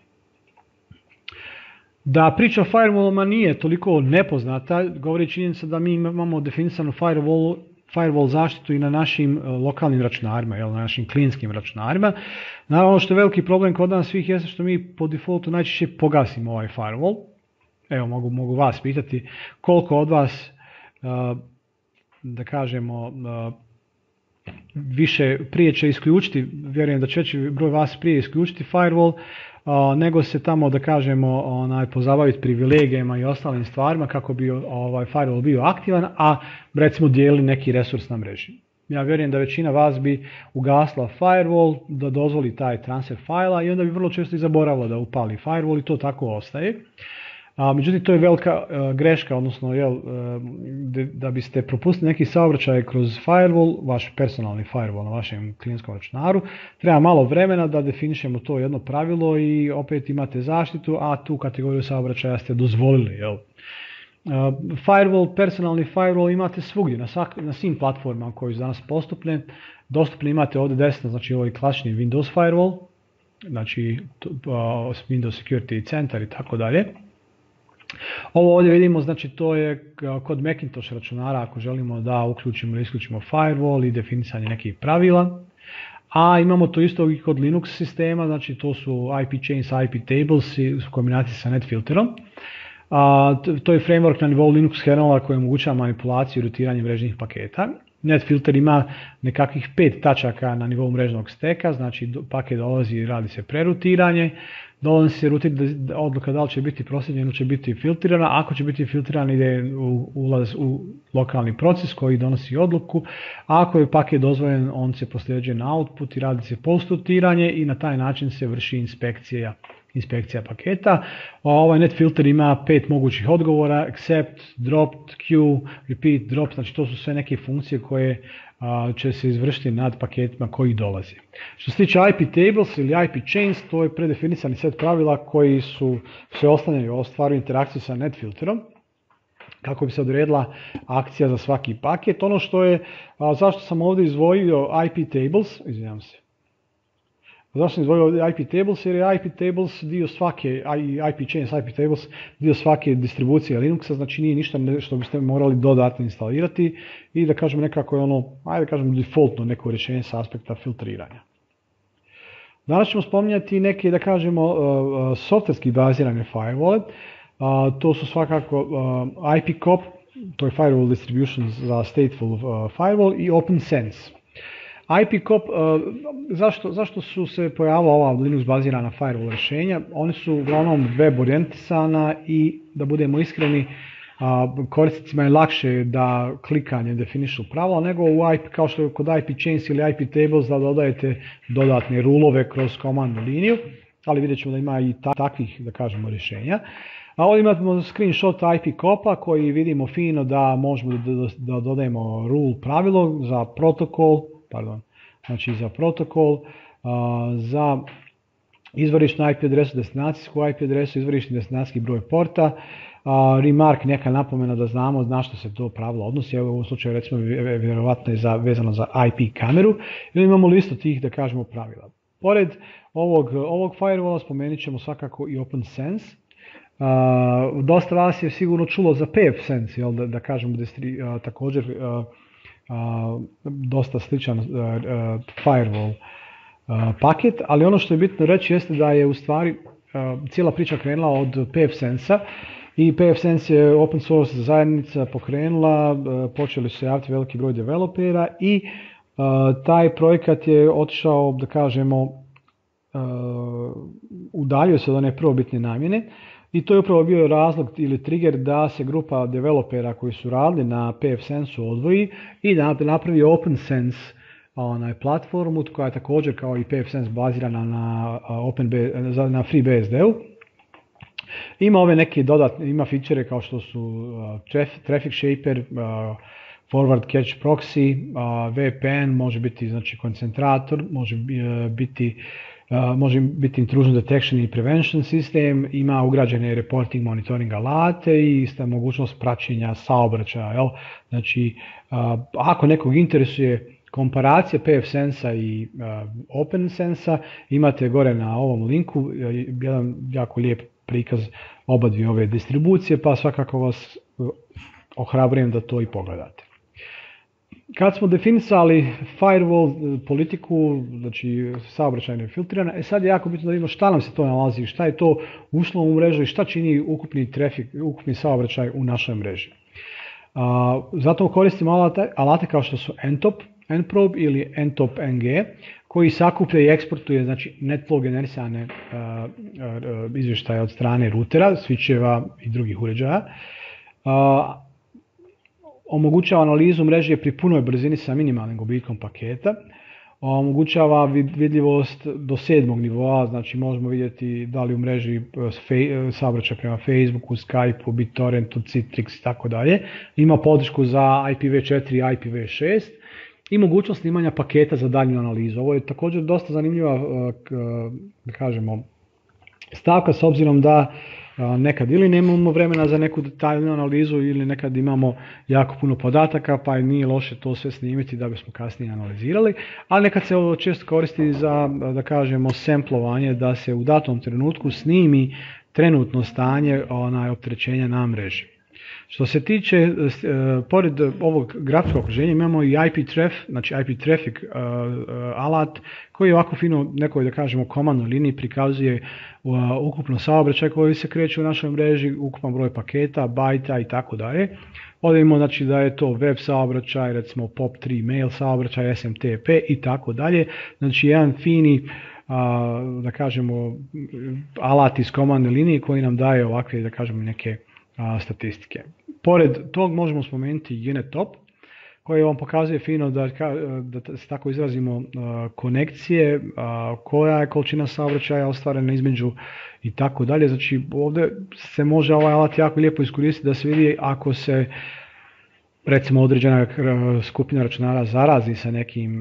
Da priča o firewallima nije toliko nepoznata, govori činjenica da mi imamo definisanu firewall zaštitu i na našim lokalnim računarima, na našim klijentskim računarima. Naravno što je veliki problem kod nas svih jeste što mi po defaultu najčešće pogasimo ovaj firewall. Evo, mogu vas pitati koliko od vas, da kažemo, više prije će isključiti, vjerujem da će veći broj vas prije isključiti firewall, nego se tamo, da kažemo, pozabaviti privilegijama i ostalim stvarima kako bi ovaj firewall bio aktivan, a recimo dijeli neki resurs na mreži. ja vjerujem da većina vas bi ugasla firewall, da dozvoli taj transfer fajla i onda bi vrlo često i zaboravila da upali firewall i to tako ostaje. Međutim, to je velika greška, odnosno da biste propustili neki saobraćaj kroz firewall, vaš personalni firewall na vašem klijentskom računaru, treba malo vremena da definišemo to jedno pravilo i opet imate zaštitu, a tu kategoriju saobraćaja ste dozvolili. Firewall, personalni firewall imate svugdje, na svim platformama koje su danas dostupne imate ovdje desno, znači ovaj klasični Windows firewall, znači Windows Security Center i tako dalje. Ovo ovdje vidimo, znači to je kod Macintosh računara ako želimo da uključimo ili isključimo firewall i definisanje nekih pravila. A imamo to isto i kod Linux sistema, znači to su IP chains, IP tables u kombinaciji sa netfilterom. To je framework na nivou Linux kernela koji omogućava manipulaciju i rutiranje mrežnih paketa. NetFilter ima nekakvih 5 tačaka na nivou mrežnog steka, znači paket dolazi i radi se prerutiranje. Dovoljno se odluka da li će biti proslijeđena ili će biti filtrirana. Ako će biti filtrirana ide ulaz u lokalni proces koji donosi odluku. A ako je paket dozvoljen on se prosljeđuje na output i radi se postrutiranje i na taj način se vrši inspekcija paketa. Ovaj NetFilter ima 5 mogućih odgovora, accept, dropped, queue, repeat, drop, znači to su sve neke funkcije koje će se izvršiti nad paketima koji dolazi. Što se tiče IP tables ili IP chains, to je predefinisani set pravila koji se oslanjaju o stvaru interakciju sa NetFilterom kako bi se odredila akcija za svaki paket. Ono što je, zašto sam ovdje izdvojio IP tables, izvinjam se. Zašto sam izdvojio IP tables? Jer je IP tables dio svake, IP chains, IP tables dio svake distribucije Linuxa, znači nije ništa što biste morali dodatno instalirati i da kažem nekako je ono, ajde da kažem defaultno neko rješenje sa aspekta filtriranja. Danas ćemo spominjati neke, da kažemo, softverski bazirane firewall. To su svakako IPCOP, to je Firewall Distribution za Stateful Firewall i OpenSense. IPCOP, zašto su se pojavila ova Linux bazirana firewall rješenja? Oni su uglavnom web orijentisana i da budemo iskreni, korisnicima je lakše da klikanjem definišu pravila nego kao što je kod IP chains ili IP tables da dodajete dodatne rulove kroz komandnu liniju, ali vidjet ćemo da ima i takvih, da kažemo, rješenja. A ovdje imamo screenshot IPCOP-a koji vidimo fino da možemo da dodajemo rule pravilo za protokol, znači za protokol, za izvorišnu IP adresu, destinacijsku IP adresu, izvorišni destinacijski broj porta, remark, neka napomena da znamo na što se to pravilo odnosi, evo u ovom slučaju recimo vjerovatno je vezano za IP kameru, ili imamo listu tih, da kažemo, pravila. Pored ovog firewalla spomenut ćemo svakako i OpenSense. Dosta vas je sigurno čulo za pfSense, da kažemo također dosta sličan firewall paket, ali ono što je bitno reći jeste da je u stvari cijela priča krenula od pfSense-a i pfSense je open source zajednica pokrenula, počeli su se javiti veliki broj developera i taj projekat je otišao, da kažemo, udaljio se od one prvobitne namjene. I to je upravo bio razlog ili trigger da se grupa developera koji su radili na pfSense-u odvoji i da napravi OpenSense platformu koja je također kao i pfSense bazirana na FreeBSD-u. Ima ove neke dodatne, ima feature kao što su Traffic Shaper, Forward Cache Proxy, VPN, može biti znači koncentrator, može biti intrusion detection i prevention sistem, ima ugrađene reporting monitoring alate i ista mogućnost praćenja saobraćaja. Znači, ako nekog interesuje komparacija pfSense-a i OpenSense-a, imate gore na ovom linku jedan jako lijep prikaz oba dvije ove distribucije, pa svakako vas ohrabrujem da to i pogledate. Kad smo definisali firewall politiku, znači saobraćajno filtrirana, sad je jako bitno da vidimo šta nam se to nalazi, šta je to ušlo u mrežu i šta čini ukupni saobraćaj u našoj mreži. Zato koristimo alate kao što su nprobe ili ntop-ng, koji sakuplja i eksportuje, znači netflow generisane izvještaje od strane rutera, switcheva i drugih uređaja. omogućava analizu mreže pri punoj brzini sa minimalnim gubitkom paketa, omogućava vidljivost do 7. nivoa, znači možemo vidjeti da li u mreži saobraćaj prema Facebooku, Skypeu, BitTorrentu, Citrix i tako dalje. Ima podršku za IPv4 i IPv6 i mogućnost snimanja paketa za daljnju analizu. Ovo je također dosta zanimljiva, da kažemo, stavka s obzirom da nekad ili nemamo vremena za neku detaljnu analizu ili nekad imamo jako puno podataka pa nije loše to sve snimiti da bismo kasnije analizirali, ali nekad se ovo često koristi za, da kažemo, samplovanje, da se u datom trenutku snimi trenutno stanje opterećenja na mreži. Što se tiče, pored ovog grafičkog okruženja imamo i IPtref, znači IP traffic alat koji ovako fino nekoj, da kažemo, komandnoj liniji prikazuje ukupno saobraćaj koji se kreće u našoj mreži, ukupan broj paketa, bajta i tako dalje. Ovdje imamo, znači, da je to web saobraćaj, recimo POP3 mail saobraćaj, SMTP i tako dalje. Znači jedan fini, da kažemo, alat iz komandne linije koji nam daje ovakve, da kažemo, neke statistike. Pored tog možemo spomenuti UNetTop koji vam pokazuje fino da se tako izrazimo konekcije, koja je količina saobraćaja ostvarena između i tako dalje. Znači ovdje se može ovaj alat jako lijepo iskoristiti da se vidi ako se recimo određena skupina računara zarazi sa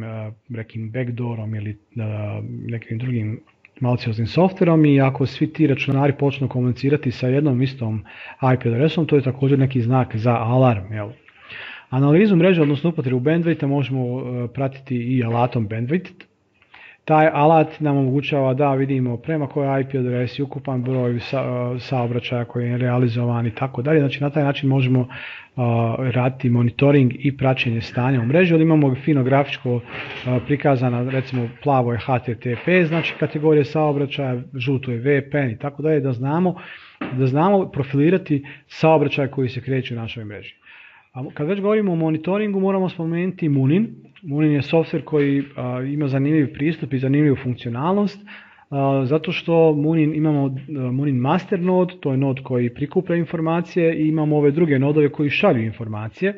nekim backdoorom ili nekim drugim malicioznim softverom i ako svi ti računari počnu komunicirati sa jednom istom IP adresom, to je također neki znak za alarm. Jel? Analizu mreže, odnosno upotrebu bandwidtha možemo pratiti i alatom bandwidth. Taj alat nam omogućava da vidimo prema kojoj IP adresi, ukupan broj saobraćaja koji je realizovan i tako dalje. Znači na taj način možemo raditi monitoring i praćenje stanja u mreži. Ovdje imamo fino grafičko prikazana, recimo plavo je HTTP, znači kategorije saobraćaja, žuto je VPN i tako dalje, da znamo profilirati saobraćaj koji se kreće u našoj mreži. A kad već govorimo o monitoringu, moramo spomenuti Munin. Munin je softver koji ima zanimljiv pristup i zanimljivu funkcionalnost, zato što imamo Munin master node, to je node koji prikuplja informacije, i imamo ove druge nodove koji šalju informacije.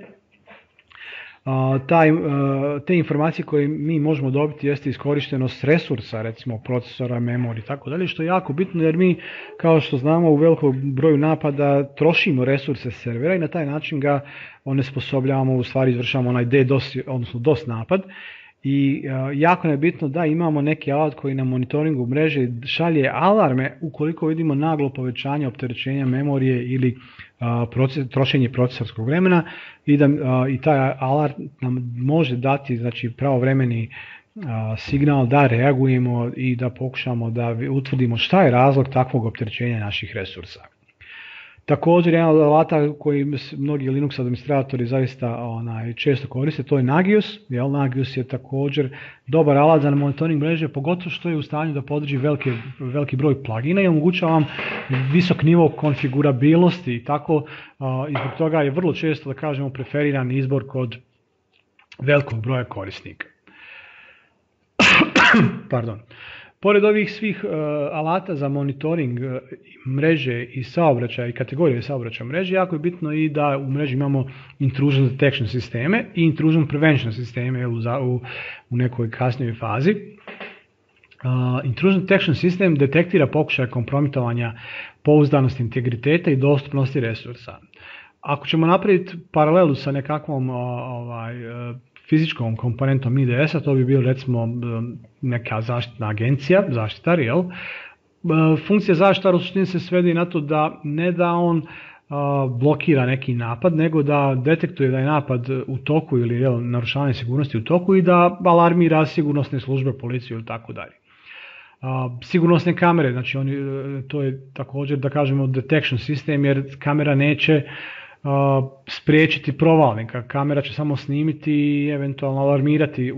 Te informacije koje mi možemo dobiti jeste iskorištenost resursa, recimo procesora, memorije i tako dalje, što je jako bitno jer mi, kao što znamo, u velikom broju napada trošimo resurse servera i na taj način ga onesposobljavamo, u stvari izvršavamo onaj DDoS, odnosno DOS napad. I jako je bitno da imamo neki alat koji na monitoringu mreže šalje alarme ukoliko vidimo naglo povećanje opterećenja memorije ili trošenje procesorskog vremena i taj alarm nam može dati, znači, pravovremeni signal da reagujemo i da pokušamo da utvrdimo šta je razlog takvog opterećenja naših resursa. Također, jedan od alata koji mnogi Linux administratori zaista često koriste, to je Nagios. Nagios je također dobar alat za monitoring mreže, pogotovo što je u stanju da podrži veliki broj plugina i omogućava vam visok nivo konfigurabilnosti i tako, i zbog toga je vrlo često, da kažemo, preferiran izbor kod velikog broja korisnika. Pardon. Pored ovih svih alata za monitoring mreže i saobraćaja i kategorije saobraćaja mreže, jako je bitno i da u mreži imamo intrusion detection sisteme i intrusion prevention sisteme u nekoj kasnijoj fazi. Intrusion detection sistem detektira pokušaj kompromitovanja pouzdanosti, integriteta i dostupnosti resursa. Ako ćemo napraviti paralelu sa nekakvom fizičkom komponentom IDS-a, to bi bilo recimo neka zaštitna agencija, zaštitar, jel? Funkcija zaštitara u suštini se svede na to da ne da on blokira neki napad, nego da detektuje da je napad u toku ili narušavanje sigurnosti u toku i da alarmira sigurnosne službe, policiju ili tako dalje. Sigurnosne kamere, znači to je također, da kažemo, detection sistem, jer kamera neće spriječiti provalnika. Kamera će samo snimiti i eventualno alarmirati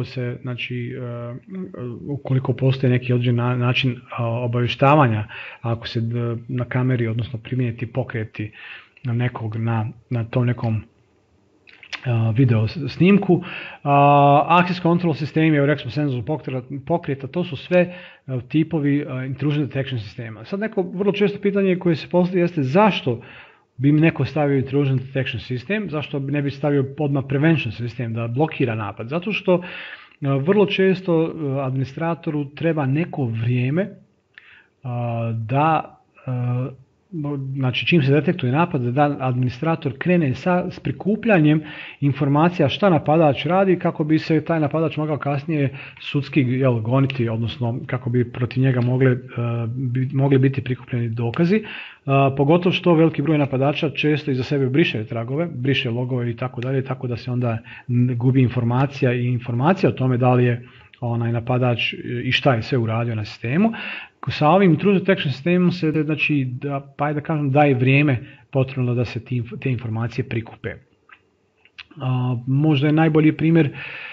ukoliko postoji neki određen način obavještavanja ako se na kameri, odnosno primijeniti pokreti nekog na tom nekom video snimku. Access control sistemi, rekli smo senzor pokreta, to su sve tipovi intrusion detection sistema. Sad neko vrlo često pitanje koje se postavlja jeste zašto bi mi neko stavio intrusion detection sistem, zašto ne bi stavio odmah prevention sistem da blokira napad? Zato što vrlo često administratoru treba neko vrijeme da, znači čim se detektuje napad, da administrator krene s prikupljanjem informacija šta napadač radi kako bi se taj napadač mogao kasnije sudski goniti, odnosno kako bi protiv njega mogli biti prikupljeni dokazi. Pogotovo što veliki broj napadača često iza sebe briše tragove, briše logove i tako dalje, tako da se onda gubi informacija i informacija o tome da li je napadač i šta je sve uradio na sistemu. Sa ovim intrusion detection sistemom se daje vrijeme potrebno da se te informacije prikupe. Možda je najbolji primjer,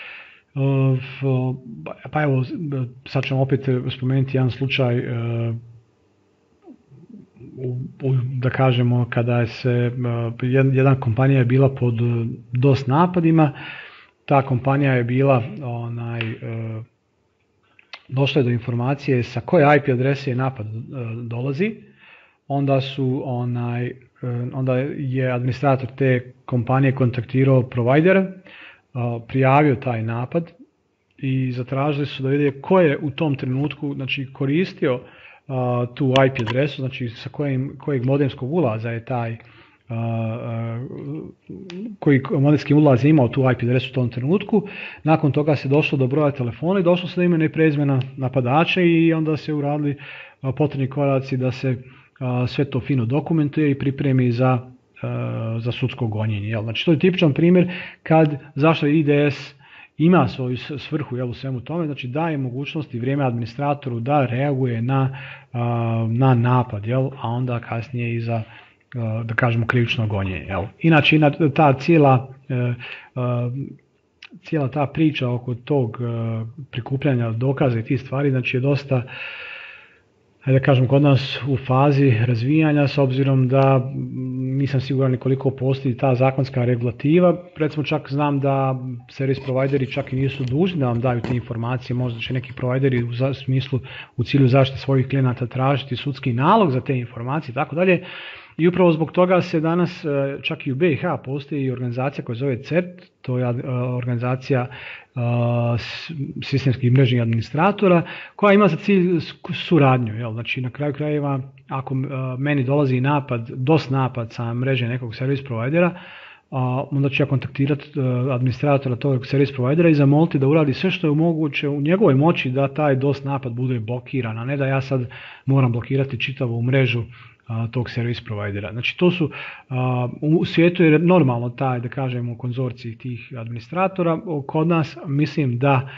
pa evo sad ćemo opet spomenuti jedan slučaj, da kažemo kada se jedna kompanija je bila pod DOS napadima. Ta kompanija je bila došla je do informacije sa koje IP adrese je napad dolazi, onda je administrator te kompanije kontaktirao provajdera, prijavio taj napad i zatražili su da vide ko je u tom trenutku koristio tu IP adresu, znači sa kojeg modemskog ulaza je taj koji modemski ulaz je imao tu IP adresu u tom trenutku. Nakon toga se došlo do broja telefona i došlo se do imena i prezimena napadača i onda se uradili potrebni koraci da se sve to fino dokumentuje i pripremi za sudsko gonjenje. Znači to je tipičan primjer zašto IDS ima svoju svrhu u svemu tome, znači daje mogućnost i vrijeme administratoru da reaguje na napad, a onda kasnije i za da kažemo krivično gonjenje. Inače ta cijela ta priča oko tog prikupljanja dokaza i tih stvari, znači je dosta, da kažem, kod nas u fazi razvijanja, s obzirom da nisam siguran koliko postoji ta zakonska regulativa. Recimo čak znam da servis provajderi čak i nisu dužni da vam daju te informacije, možda će neki provajderi u smislu u cilju zaštite svojih klijenata tražiti sudski nalog za te informacije i tako dalje. I upravo zbog toga se danas čak i u BiH postoji organizacija koja se zove CERT, to je organizacija sistemskih mrežnih administratora koja ima za cilj suradnju. Znači na kraju krajeva ako meni dolazi DOS napad sa mreže nekog servis provajdera, onda ću ja kontaktirati administratora tog servis provajdera i zamoliti da uradi sve što je moguće u njegovoj moći da taj DOS napad bude blokiran, a ne da ja sad moram blokirati čitavu mrežu tog servis provajdera. Znači to su, u svijetu je normalno taj, da kažemo, konzorcij tih administratora. Kod nas mislim da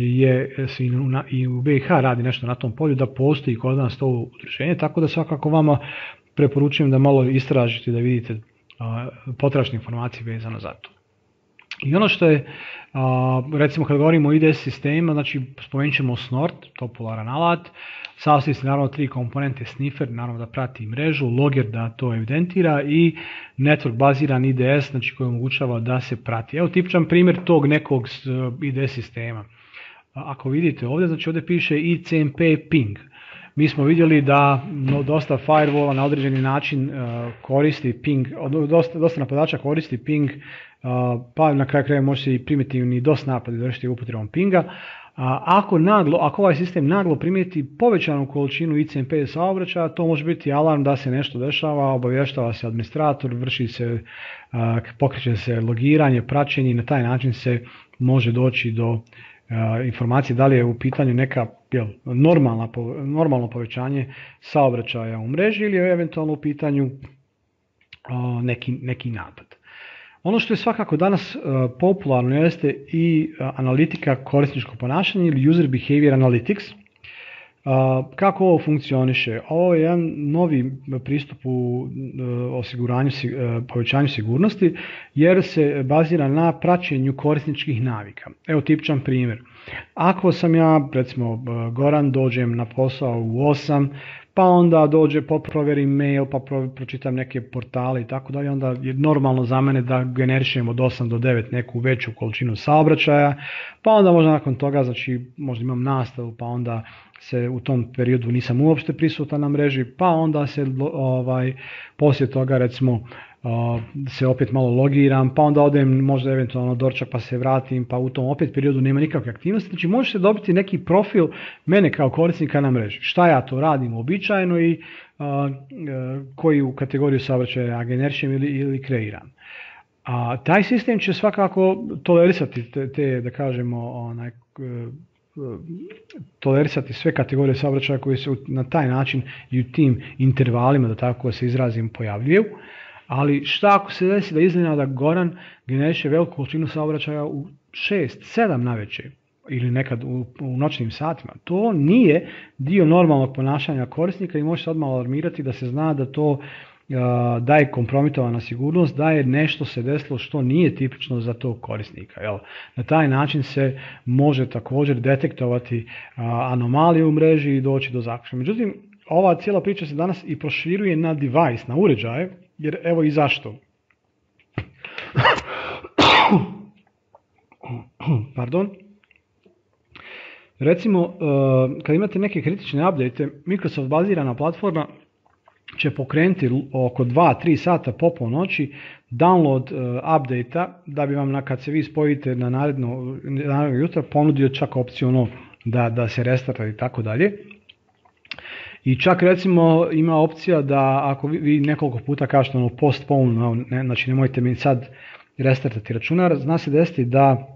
i u BiH radi nešto na tom polju, da postoji kod nas to udruženje, tako da svakako vama preporučujem da malo istražite, da vidite potražne informacije vezano za to. I ono što je, recimo kad govorimo o IDS sistemima, znači spomenut ćemo Snort, popularan alat, sastoji se naravno 3 komponente: sniffer, naravno da prati mrežu, logger da to evidentira i network baziran IDS, znači koji omogućava da se prati. Evo tipičan primjer tog nekog IDS sistema. Ako vidite ovdje, znači ovdje piše ICMP ping. Mi smo vidjeli da dosta firewalla na određeni način koristi ping, dosta napadača koristi ping, pa na kraju krajeva može se i primitivni DOS napad izvršiti upotrebom pinga. Ako ovaj sistem naglo primijeti povećanu količinu ICMP saobraćaja, to može biti alarm da se nešto dešava, obavještava se administrator, pokreće se logiranje, praćenje i na taj način se može doći do informacije da li je u pitanju neka normalno povećanje saobraćaja u mreži ili je eventualno u pitanju neki napad. Ono što je svakako danas popularno jeste i analitika korisničkog ponašanja ili user behavior analytics. Kako ovo funkcioniše? Ovo je jedan novi pristup u povećanju sigurnosti jer se bazira na praćenju korisničkih navika. Evo tipičan primjer. Ako sam ja, recimo Goran, dođem na posao u 8, pa onda provjerim mail, pa pročitam neke portale i tako dalje, onda je normalno za mene da generišem od 8 do 9 neku veću količinu saobraćaja, pa onda možda nakon toga, znači možda imam nastavu, pa onda se u tom periodu nisam uopšte prisutan na mreži, pa onda se poslije toga recimo se opet malo logiram, pa onda odem možda eventualno doručak pa se vratim, pa u tom opet periodu nema nikakve aktivnosti. Znači možete dobiti neki profil mene kao korisnika na mreži. Šta ja to radim uobičajeno i koju kategoriju saobraćaja ja generišem ili kreiram. Taj sistem će svakako tolerisati te da kažemo, tolerisati sve kategorije saobraćaja koje se na taj način i u tim intervalima, da tako se izrazim, pojavljuju. Ali šta ako se desi da iznenada Goran generiše veliku količinu saobraćaja u 6-7 navečer ili nekad u noćnim satima? To nije dio normalnog ponašanja korisnika i može se odmah alarmirati da se zna da to da je kompromitovana sigurnost, da je nešto se desilo što nije tipično za tog korisnika. Jel? Na taj način se može također detektovati anomalije u mreži i doći do zaključka. Međutim, ova cijela priča se danas i proširuje na device, na uređaje, jer evo i zašto. Pardon. Recimo, kad imate neke kritične update, Microsoft bazirana platforma će pokrenuti oko 2-3 sata po noći download update-a da bi vam kad se vi spojite na naredno jutro ponudio čak opciju da se restarta i tako dalje. I čak recimo ima opcija da ako vi nekoliko puta kažete postpone, znači nemojte mi sad restartati računar, zna se desiti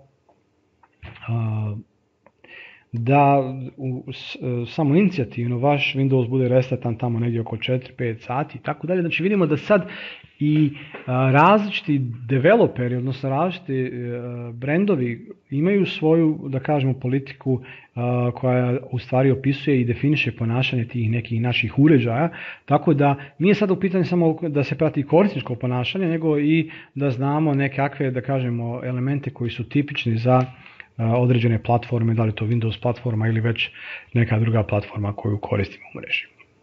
da samo inicijativno vaš Windows bude restartan tamo negdje oko 4-5 sati i tako dalje. Znači vidimo da sad i različiti developeri, odnosno različiti brendovi imaju svoju, da kažemo, politiku koja u stvari opisuje i definiše ponašanje tih nekih naših uređaja, tako da nije sad u pitanju samo da se prati korisničko ponašanje, nego i da znamo nekakve, da kažemo, elemente koji su tipični za određene platforme, da li to Windows platforma ili već neka druga platforma koju koristimo u mreži.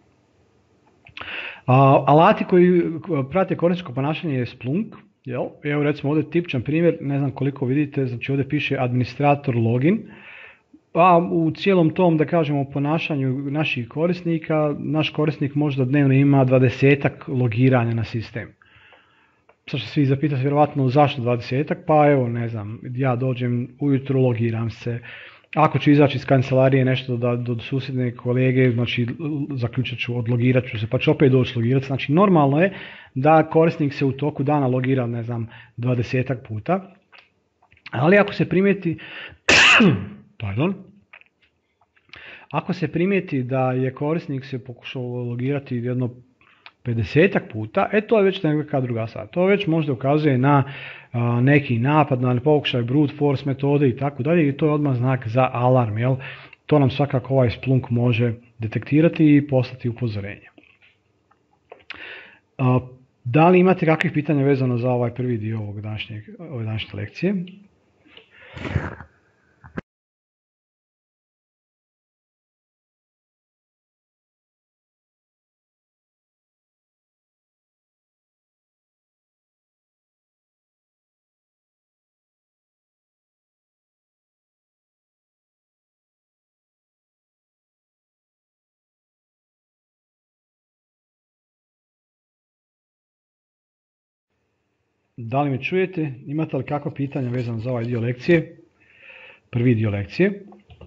Alati koji prate korisničko ponašanje je Splunk. Evo recimo ovdje tipičan primjer, ne znam koliko vidite, znači ovdje piše administrator login, a u cijelom tom, da kažemo, ponašanju naših korisnika, naš korisnik možda dnevno ima 20-ak logiranja na sistem. Sad će svi zapitati vjerovatno zašto 20-ak, pa evo ne znam, ja dođem ujutro, logiram se, ako ću izaći iz kancelarije nešto do susjedne kolege, znači zaključat ću, odlogirat ću se, pa ću opet doći logirati. Znači normalno je da korisnik se u toku dana logira, ne znam, 20-ak puta, ali ako se primijeti, ako se primijeti da je korisnik se pokušao logirati jedno 50-ak puta, to je već neka druga stvar. To već možda ukazuje na neki napad, na pokušaj brute force metode i tako dalje, i to je odmah znak za alarm. Jel? To nam svakako ovaj Splunk može detektirati i poslati upozorenje. Da li imate kakvih pitanja vezano za ovaj prvi dio ove današnje lekcije? Da li me čujete? Imate li kakva pitanja vezano za ovaj dio lekcije? Prvi dio lekcije.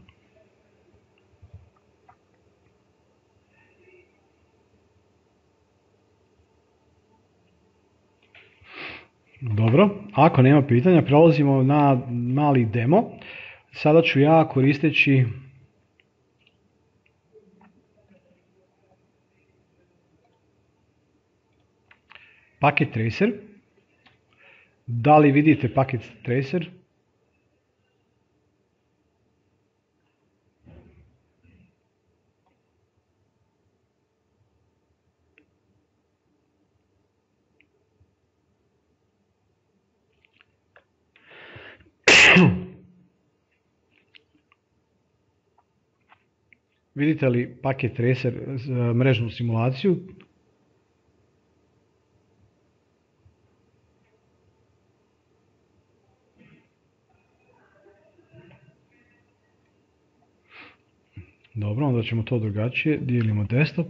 Dobro, ako nema pitanja, prelazimo na mali demo. Sada ću ja koristeći Packet Tracer. Da li vidite Packet Tracer? Vidite li Packet Tracer mrežnu simulaciju? Dobro, onda ćemo to drugačije, dijelimo desktop.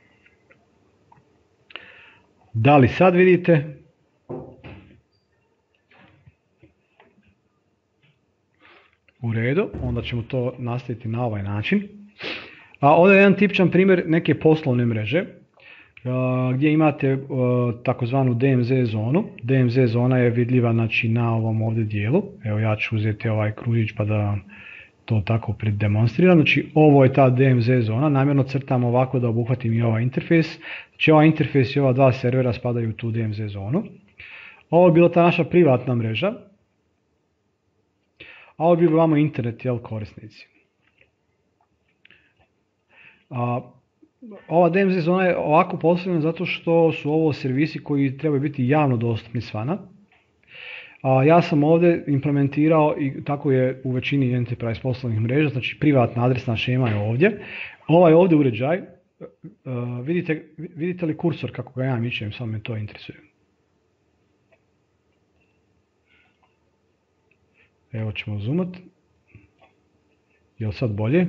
Da li sad vidite? U redu, onda ćemo to nastaviti na ovaj način. Ovdje je jedan tipičan primjer neke poslovne mreže, gdje imate takozvanu DMZ zonu. DMZ zona je vidljiva znači, na ovom ovdje dijelu. Evo ja ću uzeti ovaj kružić pa da vam to tako demonstriram. Znači ovo je ta DMZ zona, namjerno crtam ovako da obuhvatim i ovaj interfejs. Znači ovaj interfejs i ova dva servera spadaju u tu DMZ zonu. Ovo je bila ta naša privatna mreža, a ovo je bio vamo internet korisnici. Ova DMZ zona je ovako postavljena zato što su ovo servisi koji trebaju biti javno dostupni svana. Ja sam ovdje implementirao i tako je u većini enterprise poslovnih mreža, znači privatna adresna šema je ovdje. Ovaj ovdje uređaj, vidite li kursor kako ga ja mičem, samo me to interesuje. Evo ćemo zoomat. Je li sad bolje?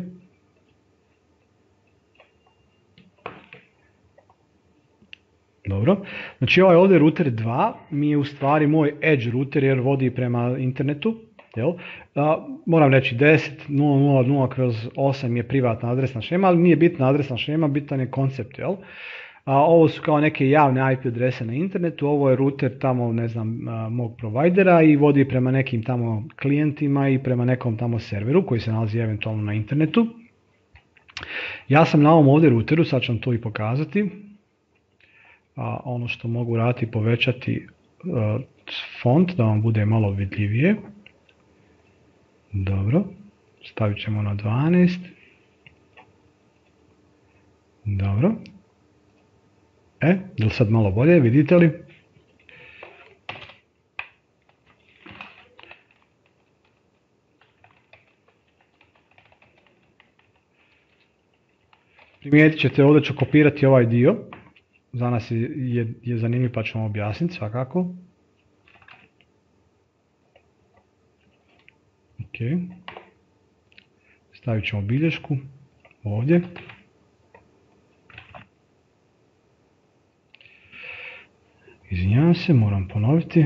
Dobro, znači ovaj ovdje router 2 mi je u stvari moj edge router jer vodi prema internetu. Jel? Moram reći 10.0.0/8 je privatna adresna šema, ali nije bitna adresna šema, bitan je koncept. Jel? Ovo su kao neke javne IP adrese na internetu, ovo je router tamo, ne znam, mog provajdera i vodi prema nekim tamo klijentima i prema nekom tamo serveru koji se nalazi eventualno na internetu. Ja sam na ovom ovdje routeru, sad ću vam to i pokazati. Ono što mogu raditi povećati font da vam bude malo vidljivije. Dobro, stavit ćemo na 12. Dobro. Je li sad malo bolje, vidite li? Primijetit ćete, ovdje ću kopirati ovaj dio. Za nas je zanimljiv pa ću vam objasniti svakako. Ok. Stavit ćemo bilješku ovdje. Izvinjavam se, moram ponoviti.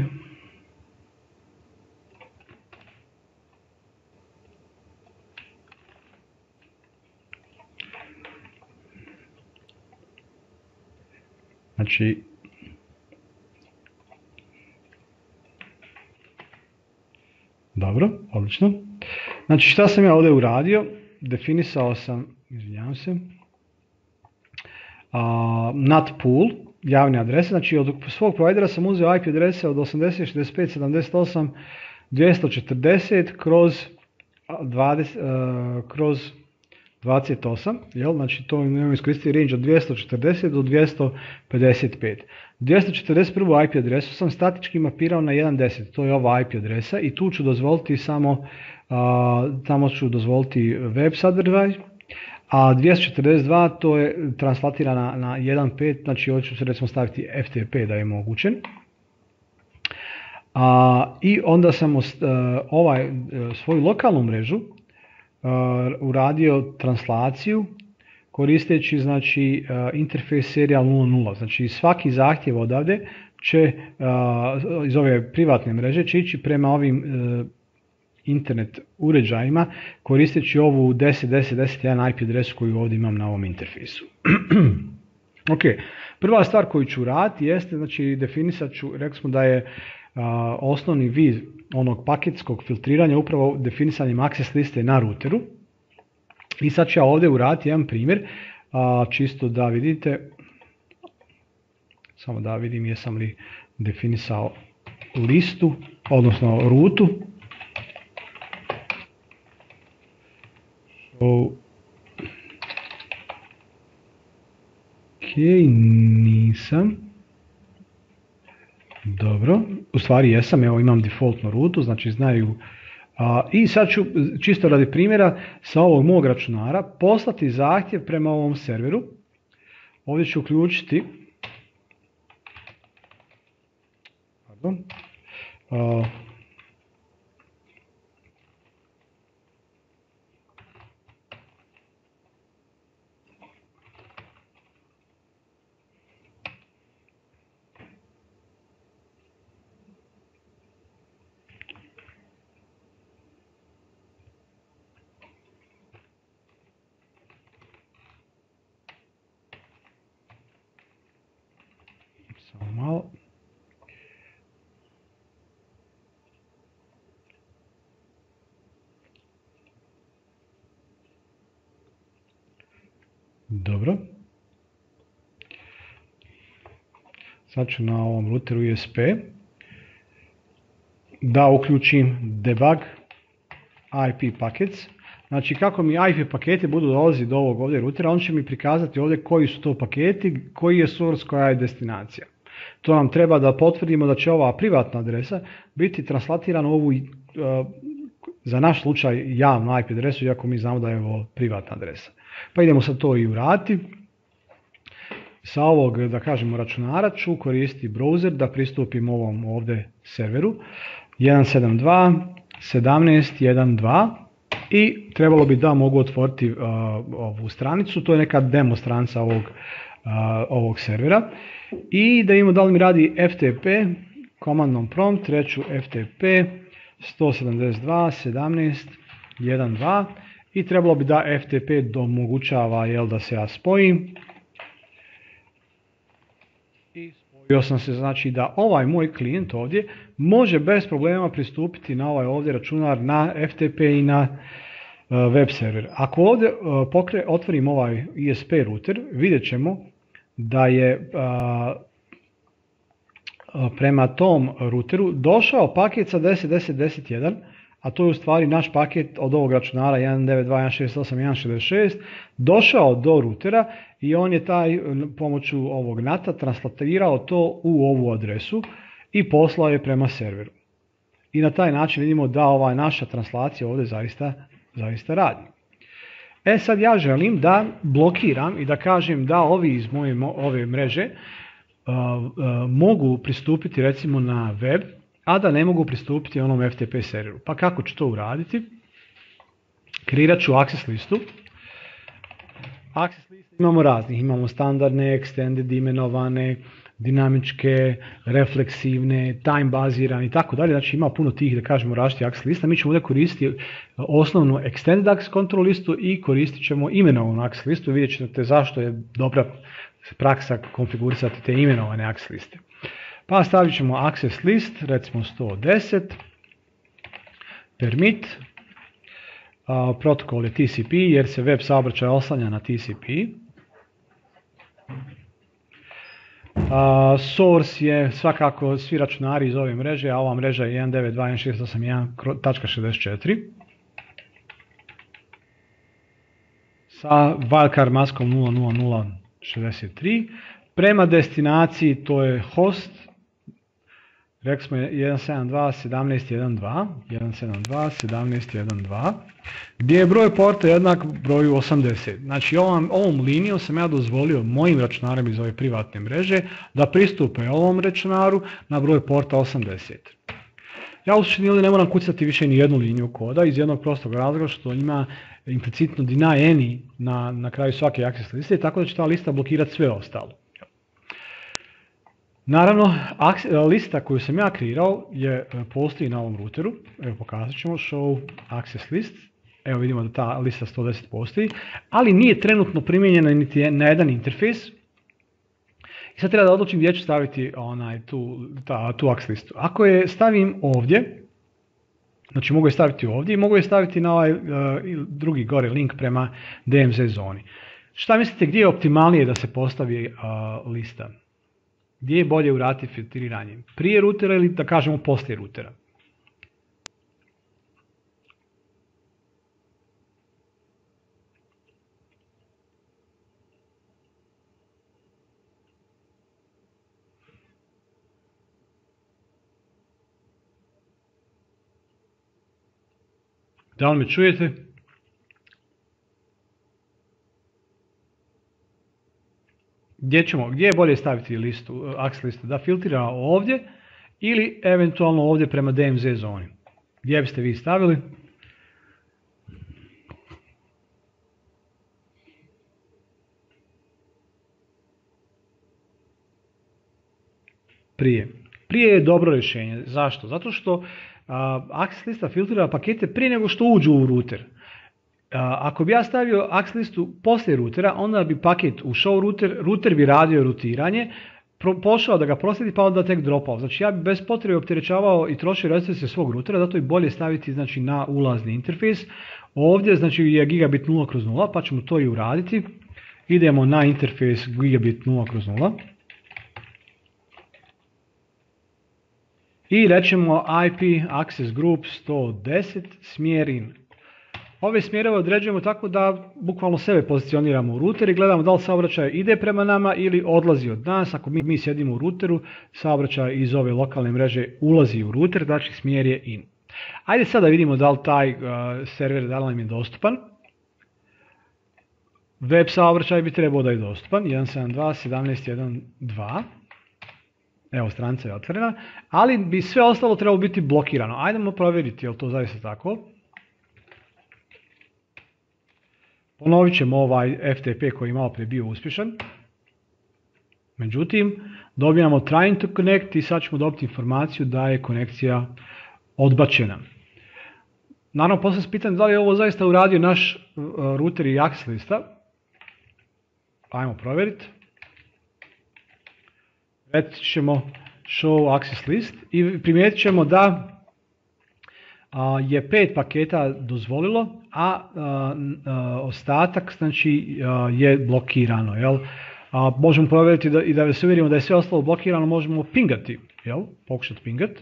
Znači, dobro, odlično. Znači šta sam ja ovdje uradio? Definisao sam, izvinjavam se, NAT pool, javne adrese, znači od svog provajdera sam uzeo IP adrese od 80, 65, 78, 240 kroz 28, jel? Znači to imamo iskoristiti range od 240 do 255. 241. IP adresu sam statički mapirao na 1.10, to je ova IP adresa i tu ću dozvoliti samo, tamo ću dozvoliti web sadržaj, a 242 to je translatirana na 1.5, znači ovdje ću se recimo staviti FTP da je mogućen. I onda sam svoju lokalnu mrežu uradio translaciju koristeći znači, interfejs serial 0.0. Znači svaki zahtjev odavde će iz ove privatne mreže će ići prema ovim internet uređajima koristeći ovu 10.10.10.1 IP adresu koju ovdje imam na ovom interfejsu. Ok, prva stvar koju ću raditi jeste, znači definisat ću, rekli smo da je osnovni vid onog paketskog filtriranja upravo definisanjem access liste na routeru. I sad ću ja ovdje uraditi jedan primjer, čisto da vidite, samo da vidim jesam li definisao listu, odnosno rutu. Ok, nisam. Dobro, u stvari jesam, evo imam defaultnu rutu, znači znaju. I sad ću, čisto radi primjera, sa ovog mog računara poslati zahtjev prema ovom serveru. Ovdje ću uključiti Samo malo. Dobro. Sad ću na ovom routeru ISP da uključim debug IP packets. Znači kako mi IP paketi budu dolaziti do ovog ovdje routera, on će mi prikazati ovdje koji su to paketi, koji je source, koja je destinacija. To nam treba da potvrdimo da će ova privatna adresa biti translatirana u ovu, za naš slučaj, javnu IP adresu, iako mi znamo da je ovo privatna adresa. Pa idemo sad to i uraditi. Sa ovog, da kažemo, računara ću koristiti browser da pristupim ovom ovdje serveru 172.17.1.2 i trebalo bi da mogu otvoriti ovu stranicu, to je neka demo stranica ovog servera i da imamo da li mi radi FTP komandnom prompt, reću FTP 172.17.1.2 i trebalo bi da FTP omogućava da se ja spojim. I spojio sam se, znači da ovaj moj klijent ovdje može bez problema pristupiti na ovaj ovdje računar na FTP i na web server. Ako ovdje otvorim ovaj ISP router, vidjet ćemo da je prema tom routeru došao paket sa 10.10.10.1, a to je u stvari naš paket od ovog računara 192.168.166, došao do routera i on je taj pomoću ovog NAT-a translatirao to u ovu adresu i poslao je prema serveru. I na taj način vidimo da ova naša translacija ovdje zaista radi. E sad ja želim da blokiram i da kažem da ovi iz ove mreže mogu pristupiti recimo na web, a da ne mogu pristupiti onom FTP serveru. Pa kako ću to uraditi? Kreirat ću access listu. Access liste imamo raznih, imamo standardne, extended, imenovane, dinamičke, refleksivne, time bazirane i tako dalje. Znači ima puno tih, da kažemo, različitih access lista. Mi ćemo ovdje koristiti osnovnu extended access control listu i koristit ćemo imenovanu access listu. Vidjet ćete zašto je dobra praksa konfigurisati te imenovane access liste. Pa stavit ćemo access list, recimo 110, permit, protokol je TCP jer se web saobraćaj oslanja na TCP. Source je svakako svi računari iz ove mreže, a ova mreža je 192.168.1.64 sa wildcard maskom 00063. Prema destinaciji to je host, rekli smo 172.17.1.2, 172.17.1.2, gdje je broj porta jednak broju 80. Znači ovom linijom sam ja dozvolio mojim računarima iz ove privatne mreže da pristupe ovom računaru na broj porta 80. Ja u suštini ovdje ne moram kucati više ni jednu liniju koda iz jednog prostog razloga što ima implicitno deny any na kraju svake access liste, tako da će ta lista blokirati sve ostalo. Naravno, lista koju sam ja kreirao postoji na ovom routeru. Evo pokazat ćemo show access list. Evo vidimo da ta lista 110 postoji, ali nije trenutno primijenjena niti na jedan interfejs. I sad treba da odlučim gdje ću staviti tu access listu. Ako je stavim ovdje, znači mogu je staviti ovdje i mogu je staviti na ovaj drugi gore link prema DMZ zoni. Šta mislite gdje je optimalnije da se postavi lista? Gdje je bolje uraditi filtriranje? Prije routera ili da kažemo poslije routera? Da li me čujete? Gdje je bolje staviti access listu? Da filtrira ovdje ili eventualno ovdje prema DMZ zoni? Gdje biste vi stavili? Prije. Prije je dobro rješenje. Zašto? Zato što access lista filtrira pakete prije nego što uđu u router. Ako bi ja stavio access listu poslije routera, onda bi paket ušao u router, router bi radio rutiranje pošao da ga proslijedi pa onda tek dropao. Znači ja bi bez potrebe opterećavao i trošio resurse svog routera, zato je bolje staviti znači, na ulazni interfejs. Ovdje znači, je gigabit 0/0, pa ćemo to i uraditi. Idemo na interfejs gigabit 0/0. I rećemo IP access group 110 smjer in. Ove smjerove određujemo tako da bukvalno sebe pozicioniramo u router i gledamo da li saobraćaj ide prema nama ili odlazi od nas. Ako mi sjedimo u routeru, saobraćaj iz ove lokalne mreže ulazi u router, znači smjer je in. Ajde sad da vidimo da li taj server da li nam je dostupan. Web saobraćaj bi trebao da je dostupan, 172.17.1.2. Evo, stranica je otvorena, ali bi sve ostalo trebalo biti blokirano. Ajdemo provjeriti je li to zaista tako. Ponovit ćemo ovaj FTP koji je malo prije bio uspješan. Međutim, dobijamo trying to connect i sad ćemo dobiti informaciju da je konekcija odbačena. Naravno, poslije se pitam da li je ovo zaista uradio naš router i access lista. Ajmo provjeriti. Reći ćemo show access list i primijetit ćemo da je 5 paketa dozvolilo, a ostatak znači, je blokirano. Jel? Možemo provjeriti i da se uvjerimo da je sve ostalo blokirano, možemo pingati. Jel? Pokušati pingati.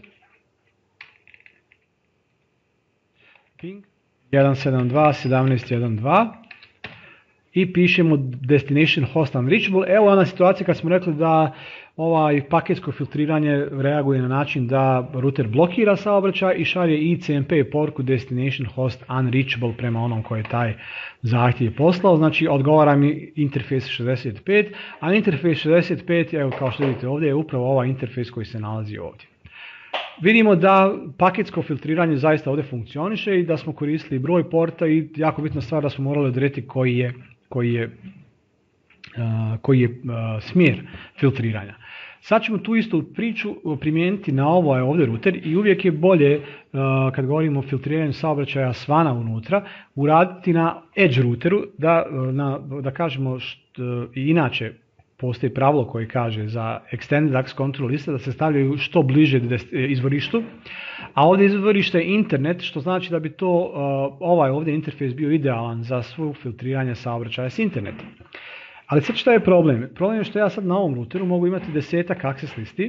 Ping 172.17.1.2 i pišemo destination host unreachable. Evo je ona situacija kad smo rekli da ovaj paketsko filtriranje reaguje na način da router blokira saobraćaj i šalje ICMP poruku destination host unreachable prema onom koji je taj zahtjev poslao. Znači odgovara mi interfejs 65, a interfejs 65, evo kao što vidite ovdje, je upravo ovaj interfejs koji se nalazi ovdje. Vidimo da paketsko filtriranje zaista ovdje funkcioniše i da smo koristili broj porta i jako bitna stvar da smo morali odrediti koji je smjer filtriranja. Sad ćemo tu istu priču primijeniti na ovaj ovdje router i uvijek je bolje kad govorimo o filtriranju saobraćaja svana unutra uraditi na edge routeru da kažemo i inače postoji pravilo koje kaže za extended access control liste da se stavljaju što bliže izvorištu, a ovdje izvorište je internet, što znači da bi to ovaj ovdje interfejs bio idealan za svo filtriranje saobraćaja s internetom. Ali sad šta je problem? Problem je što ja sad na ovom routeru mogu imati 10-ak access listi.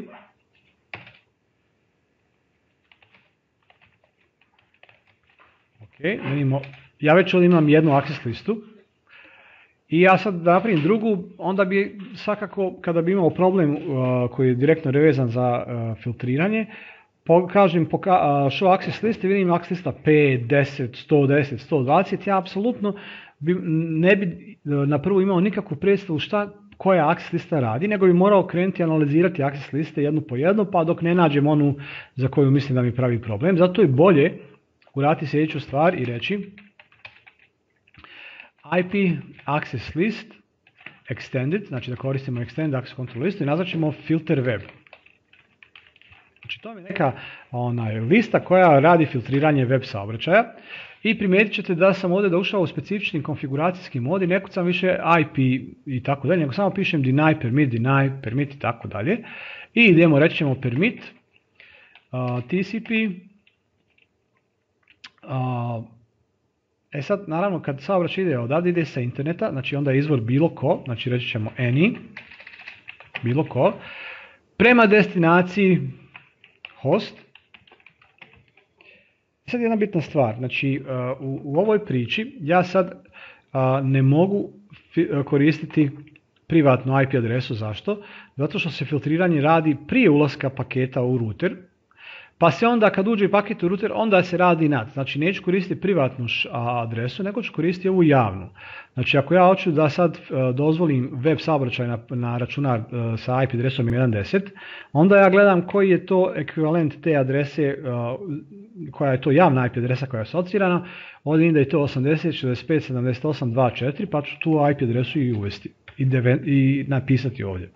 Ok, vidimo, ja već ovdje imam jednu access listu. I ja sad da napravim drugu, onda bi svakako kada bi imao problem koji je direktno vezan za filtriranje, kažem show access liste, vidim access lista 5, 10, 110, 120, ja apsolutno ne bi na prvu imao nikakvu predstavu koja access lista radi, nego bi morao krenuti analizirati access liste jednu po jednu, pa dok ne nađem onu za koju mislim da mi pravi problem. Zato je bolje uraditi sljedeću stvar i reći IP access list extended, znači da koristimo extended access control listu i nazvaćemo filter web. Znači to je neka lista koja radi filtriranje web saobraćaja i primijetit ćete da sam ovdje ušao u specifični konfiguracijski mod i ne kucam više IP i tako dalje, nego samo pišem deny, permit i tako dalje. I idemo, reći ćemo permit TCP. Sad, naravno, kad saobraćaj ide odavde, ide sa interneta, znači onda je izvor bilo ko, znači reći ćemo any, bilo ko, prema destinaciji host. Sad jedna bitna stvar, znači u ovoj priči ja sad ne mogu koristiti privatnu IP adresu, zašto? Zato što se filtriranje radi prije ulaska paketa u router, pa se onda kad uđe paket u router, onda se radi NAT. Znači neću koristiti privatnu adresu, nego ću koristiti ovu javnu. Znači ako ja hoću da sad dozvolim web saobraćaj na računar sa IP adresom 1.10, onda ja gledam koji je to ekvivalent te adrese, koja je to javna IP adresa koja je asocirana. Ovdje vidim da je to 80.65.78.2.4, pa ću tu IP adresu i uvesti i napisati ovdje.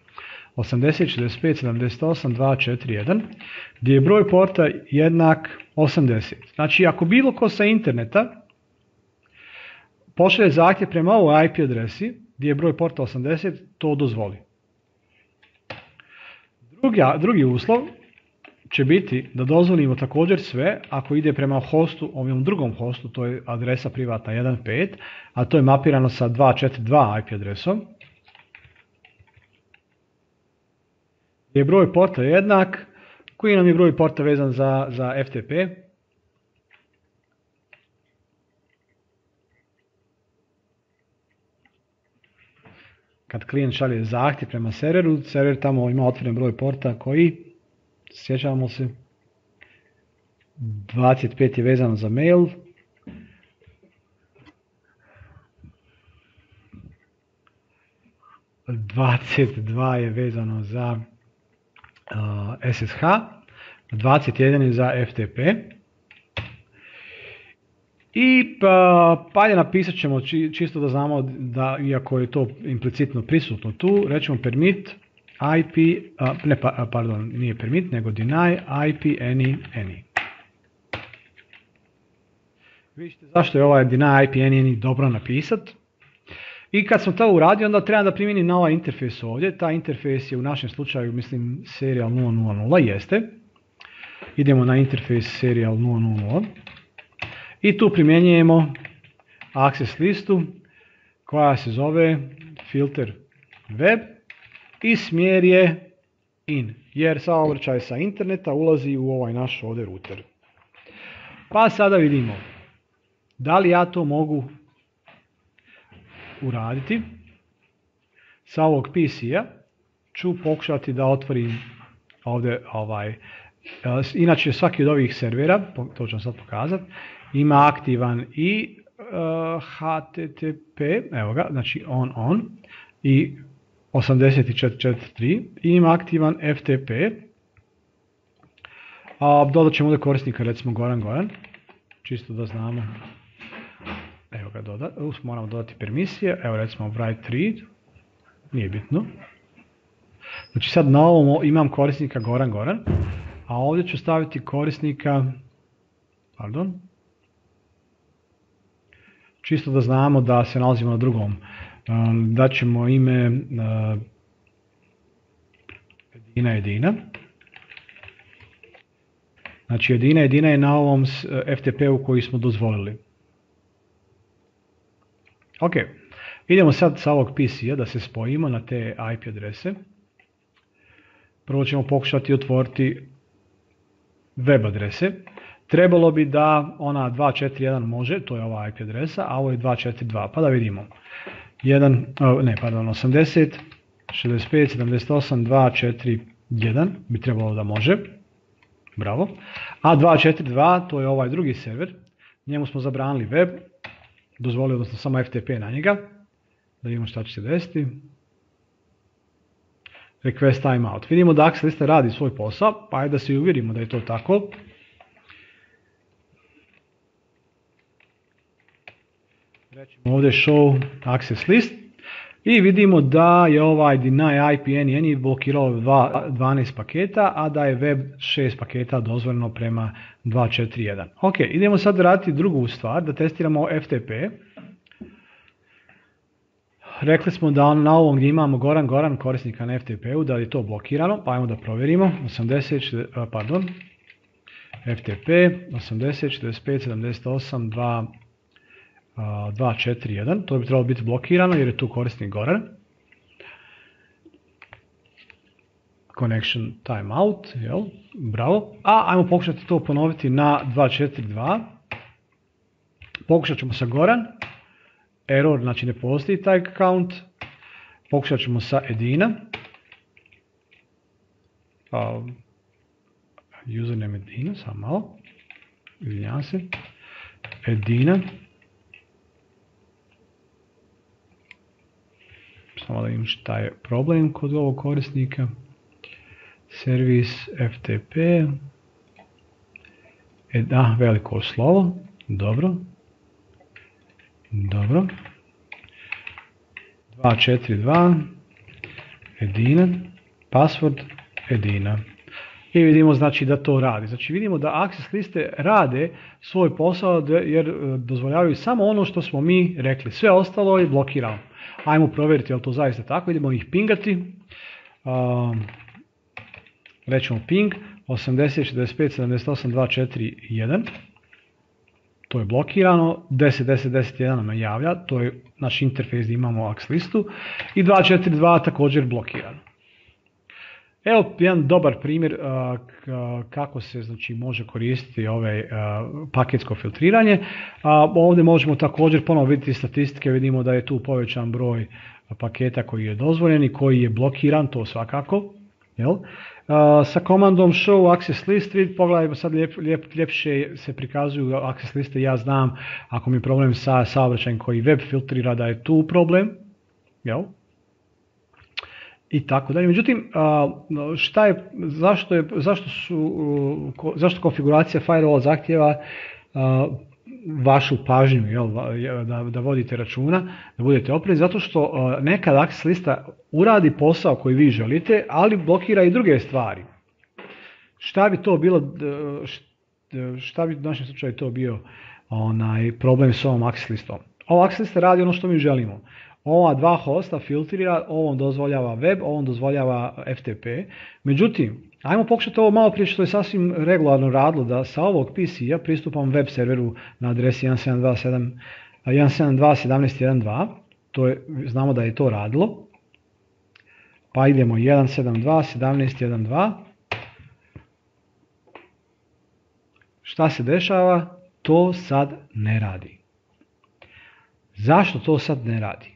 80.65.78.2.4.1 gdje je broj porta jednak 80. Znači ako bilo ko sa interneta pošalje zahtjev prema ovoj IP adresi gdje je broj porta 80, to dozvoli. Drugi uslov će biti da dozvolimo također sve ako ide prema hostu, ovom drugom hostu, to je adresa privatna 1.5, a to je mapirano sa 2.4.2 IP adresom. Je broj porta jednak, koji nam je broj porta vezan za FTP. Kad klijent šalje zahtjev prema serveru, server tamo ima otvoren broj porta koji, sjećamo se, 25 je vezano za mail, – 22 je vezano za SSH, 21 je za FTP. I pa napisat ćemo čisto da znamo da, iako je to implicitno prisutno tu, rećemo permit IP, nije permit, nego deny IP any. Vidite zašto je ovaj deny IP any dobro napisat. I kad smo to uradili, onda treba da primijenim na ovaj interfejs ovdje. Ta interfejs je u našem slučaju, mislim, serial 000, jeste. Idemo na interfejs serial 000. I tu primjenjujemo access listu koja se zove filter web i smjer je in, jer saobraćaj sa interneta ulazi u ovaj naš ovdje router. Pa sada vidimo da li ja to mogu uraditi. Sa ovog PC-a ću pokušati da otvorim ovdje inače svaki od ovih servera, to ću vam sad pokazati, ima aktivan i HTTP, evo ga, znači on i 84.4.3 i ima aktivan FTP. Dodat ćemo ovdje korisnika, recimo Goran, čisto da znamo. Evo ga, moramo dodati permisije, evo recimo write read, nije bitno. Znači sad na ovom imam korisnika Goran, a ovdje ću staviti korisnika, čisto da znamo da se nalazimo na drugom. Daćemo ime Edina. Znači Edina je na ovom FTP-u koji smo dozvolili. Ok, idemo sad sa ovog PC-a da se spojimo na te IP adrese. Prvo ćemo pokušati otvoriti web adrese. Trebalo bi da ona 2.4.1 može, to je ova IP adresa, a ovo je 2.4.2, pa da vidimo. 80, 65, 78, 2.4.1 bi trebalo da može. Bravo. A 2.4.2 to je ovaj drugi server, njemu smo zabranili web, dozvolili odnosno samo FTP na njega, da vidimo šta će se desiti. Request timeout. Vidimo da access lista radi svoj posao, pa je da se uvjerimo da je to tako. Rećemo ovdje show access list i vidimo da je ovaj deny IP any blokirao 12 paketa, a da je web 6 paketa dozvoljeno prema 2.4.1. Ok, idemo sad raditi drugu stvar, da testiramo FTP. Rekli smo da na ovom gdje imamo Goran korisnika na FTP-u, da je to blokirano, pa ajmo da provjerimo. FTP 80, 45, 78, 2.4.1, to bi trebalo biti blokirano jer je tu korisnik Goran. Connection timeout, bravo. A ajmo pokušati to ponoviti na 2.4.2. Pokušat ćemo sa Goran. Error, znači ne postoji taj account. Pokušat ćemo sa Edina. Username Edina, samo malo. Izvinjavam se. Edina. Samo da vidim šta je problem kod ovog korisnika. Servis FTP. Veliko slovo. Dobro. 2.4.2. Edina. Password Edina. I vidimo znači da to radi. Znači vidimo da access liste rade svoj posao jer dozvoljavaju samo ono što smo mi rekli. Sve ostalo je blokirano. Ajmo provjeriti je li to zaista tako. Idemo ih pingati. rećemo ping 80.65.78.241, to je blokirano, 10.10.10.1 nam javlja, to je naš interfejs gdje imamo AX listu i 2.4.2 također blokirano. Evo jedan dobar primjer kako se znači, može koristiti paketsko filtriranje. Ovdje možemo također ponovo vidjeti statistike, vidimo da je tu povećan broj paketa koji je dozvoljen i koji je blokiran, to svakako. Jel? Sa komandom show access list, pogledajmo sad ljepše se prikazuju access liste, ja znam ako mi je problem sa saobraćajem koji web filtrira da je tu problem. Jel? I tako dalje. Međutim, zašto konfiguracija firewall zahtjeva vašu pažnju, da vodite računa, da budete oprezni, zato što nekad access lista uradi posao koji vi želite, ali blokira i druge stvari. Šta bi to bilo, šta bi u našem slučaju to bio problem s ovom access listom? Ova access lista radi ono što mi želimo. Ova dva hosta filtrira, ovom dozvoljava web, ovom dozvoljava FTP. Međutim, ajmo pokušati ovo malo prije što je sasvim regularno radilo, da sa ovog PC-a pristupam web serveru na adresi 172.17.1.2. Znamo da je to radilo. Pa idemo 172.17.1.2. Šta se dešava? To sad ne radi. Zašto to sad ne radi?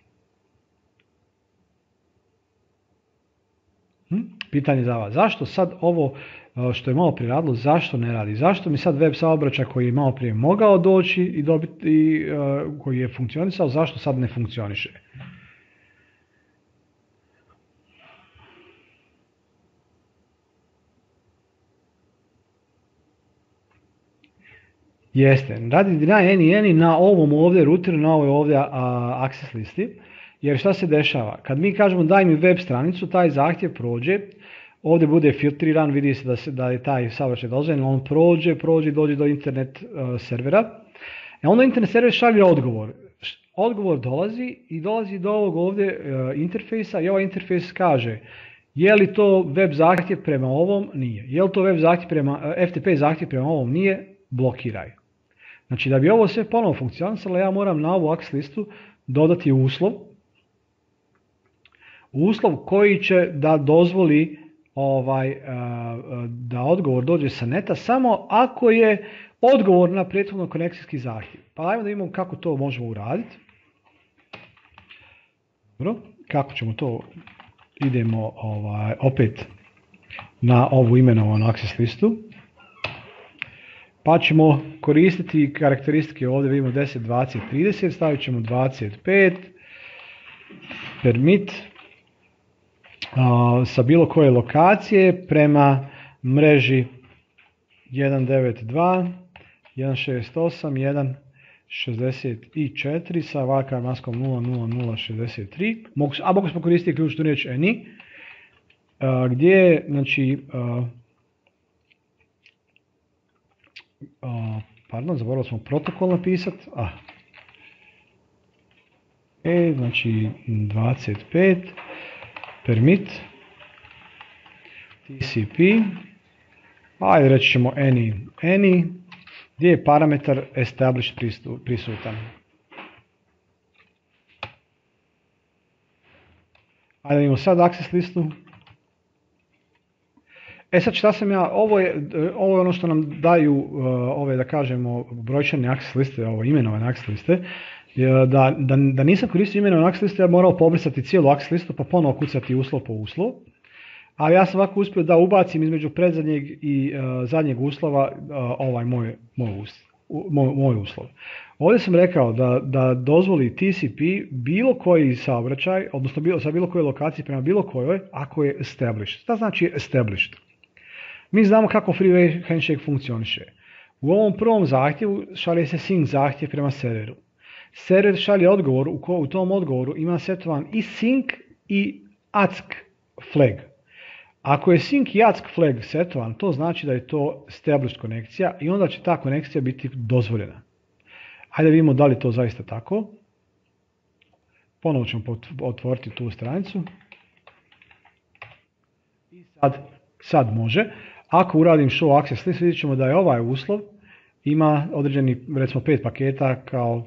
Pitanje za vas. Zašto sad ovo što je malo prije radilo, zašto ne radi? Zašto mi sad web saobraćaj koji je malo prije mogao doći i dobiti, koji je funkcionisao, zašto sad ne funkcioniše? Jeste, radi na any na ovom ovdje routeru, na ovoj ovdje access listi, jer šta se dešava? Kad mi kažemo daj mi web stranicu, taj zahtjev prođe, ovdje bude filtriran, vidi se da je taj saobraćaj dozvoljen, on prođe i dođe do internet servera. Onda internet server šalje odgovor. Odgovor dolazi do ovog ovdje interfejsa i ovaj interfejs kaže je li to web zahtjev prema ovom? Nije. Je li to web zahtjev prema, FTP zahtjev prema ovom? Nije. Blokiraj. Znači da bi ovo sve ponovo funkcionisalo, ja moram na ovu access listu dodati uslov. Uslov koji će da dozvoli da odgovor dođe sa neta samo ako je odgovor na prethodno konekcijski zahtjev. Pa ajmo da vidimo kako to možemo uraditi. Dobro, kako ćemo to, idemo opet na ovu imenovanu access listu. Pa ćemo koristiti karakteristike, ovdje vidimo 10, 20, 30, stavit ćemo 25, permit, sa bilo koje lokacije prema mreži 192, 168, 164 sa vakar maskom 00063, mogu smo koristiti ključnu riječ any, gdje je, znači, zaboravili smo protokol napisati. Znači 25 permit TCP, ajde reći ćemo any, gdje je parametar established prisutan. Ajde vidimo sad access listu. Sad šta sam ja, ovo je ono što nam daju ove, da kažemo, brojčane access liste, ovo imenovane access liste. Da nisam koristio imenovane access liste, ja morao pobrisati cijelu access listu pa ponovo kucati uslov po uslov. Ali ja sam ovako uspio da ubacim između predzadnjeg i zadnjeg uslova ovaj moj uslov. Ovdje sam rekao da dozvoli TCP bilo koji saobraćaj, odnosno sa bilo koje lokacije prema bilo kojoj, ako je established. Šta znači established? Mi znamo kako freeway handshake funkcioniše. U ovom prvom zahtjevu šalje se sync zahtjev prema serveru. Server šalje odgovor, u tom odgovoru ima setovan i sync i ACK flag. Ako je sync i ACK flag setovan, to znači da je to established konekcija i onda će ta konekcija biti dozvoljena. Hajde vidimo da li je to zaista tako. Ponovo ćemo otvoriti tu stranicu. I sad sad može. Ako uradim show access list, vidjet ćemo da je ovaj uslov ima određeni, recimo 5 paketa kao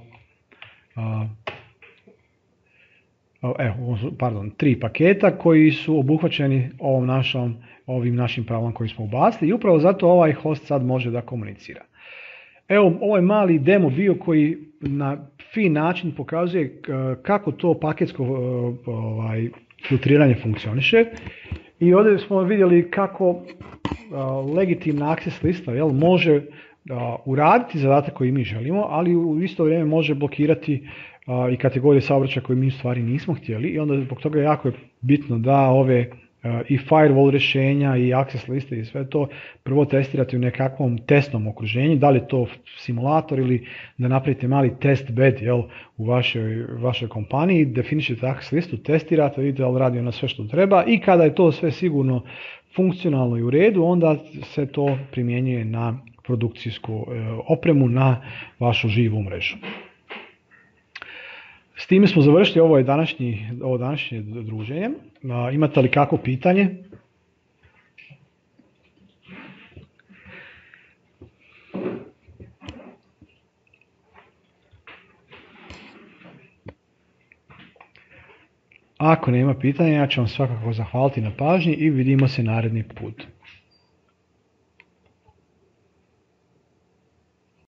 3 paketa koji su obuhvaćeni ovim našim pravilom koji smo ubacili i upravo zato ovaj host sad može da komunicira. Evo, ovo je mali demo bio koji na fin način pokazuje kako to paketsko filtriranje funkcioniše. I ovdje smo vidjeli kako legitimna access lista može uraditi zadatak koji mi želimo, ali u isto vrijeme može blokirati i kategorije saobraćaja koje mi u stvari nismo htjeli i onda zbog toga jako je bitno da ove i firewall rješenja i access liste i sve to prvo testirati u nekakvom testnom okruženju, da li je to simulator ili da napravite mali test bed u vašoj kompaniji, definišite access listu, testirate, vidite da li radi ona sve što treba i kada je to sve sigurno funkcionalno i u redu, onda se to primjenjuje na produkcijsku opremu, na vašu živu mrežu. S time smo završili ovo današnje druženje. Imate li kako pitanje? Ako nema pitanja, ja ću vam svakako zahvaliti na pažnji i vidimo se naredni put.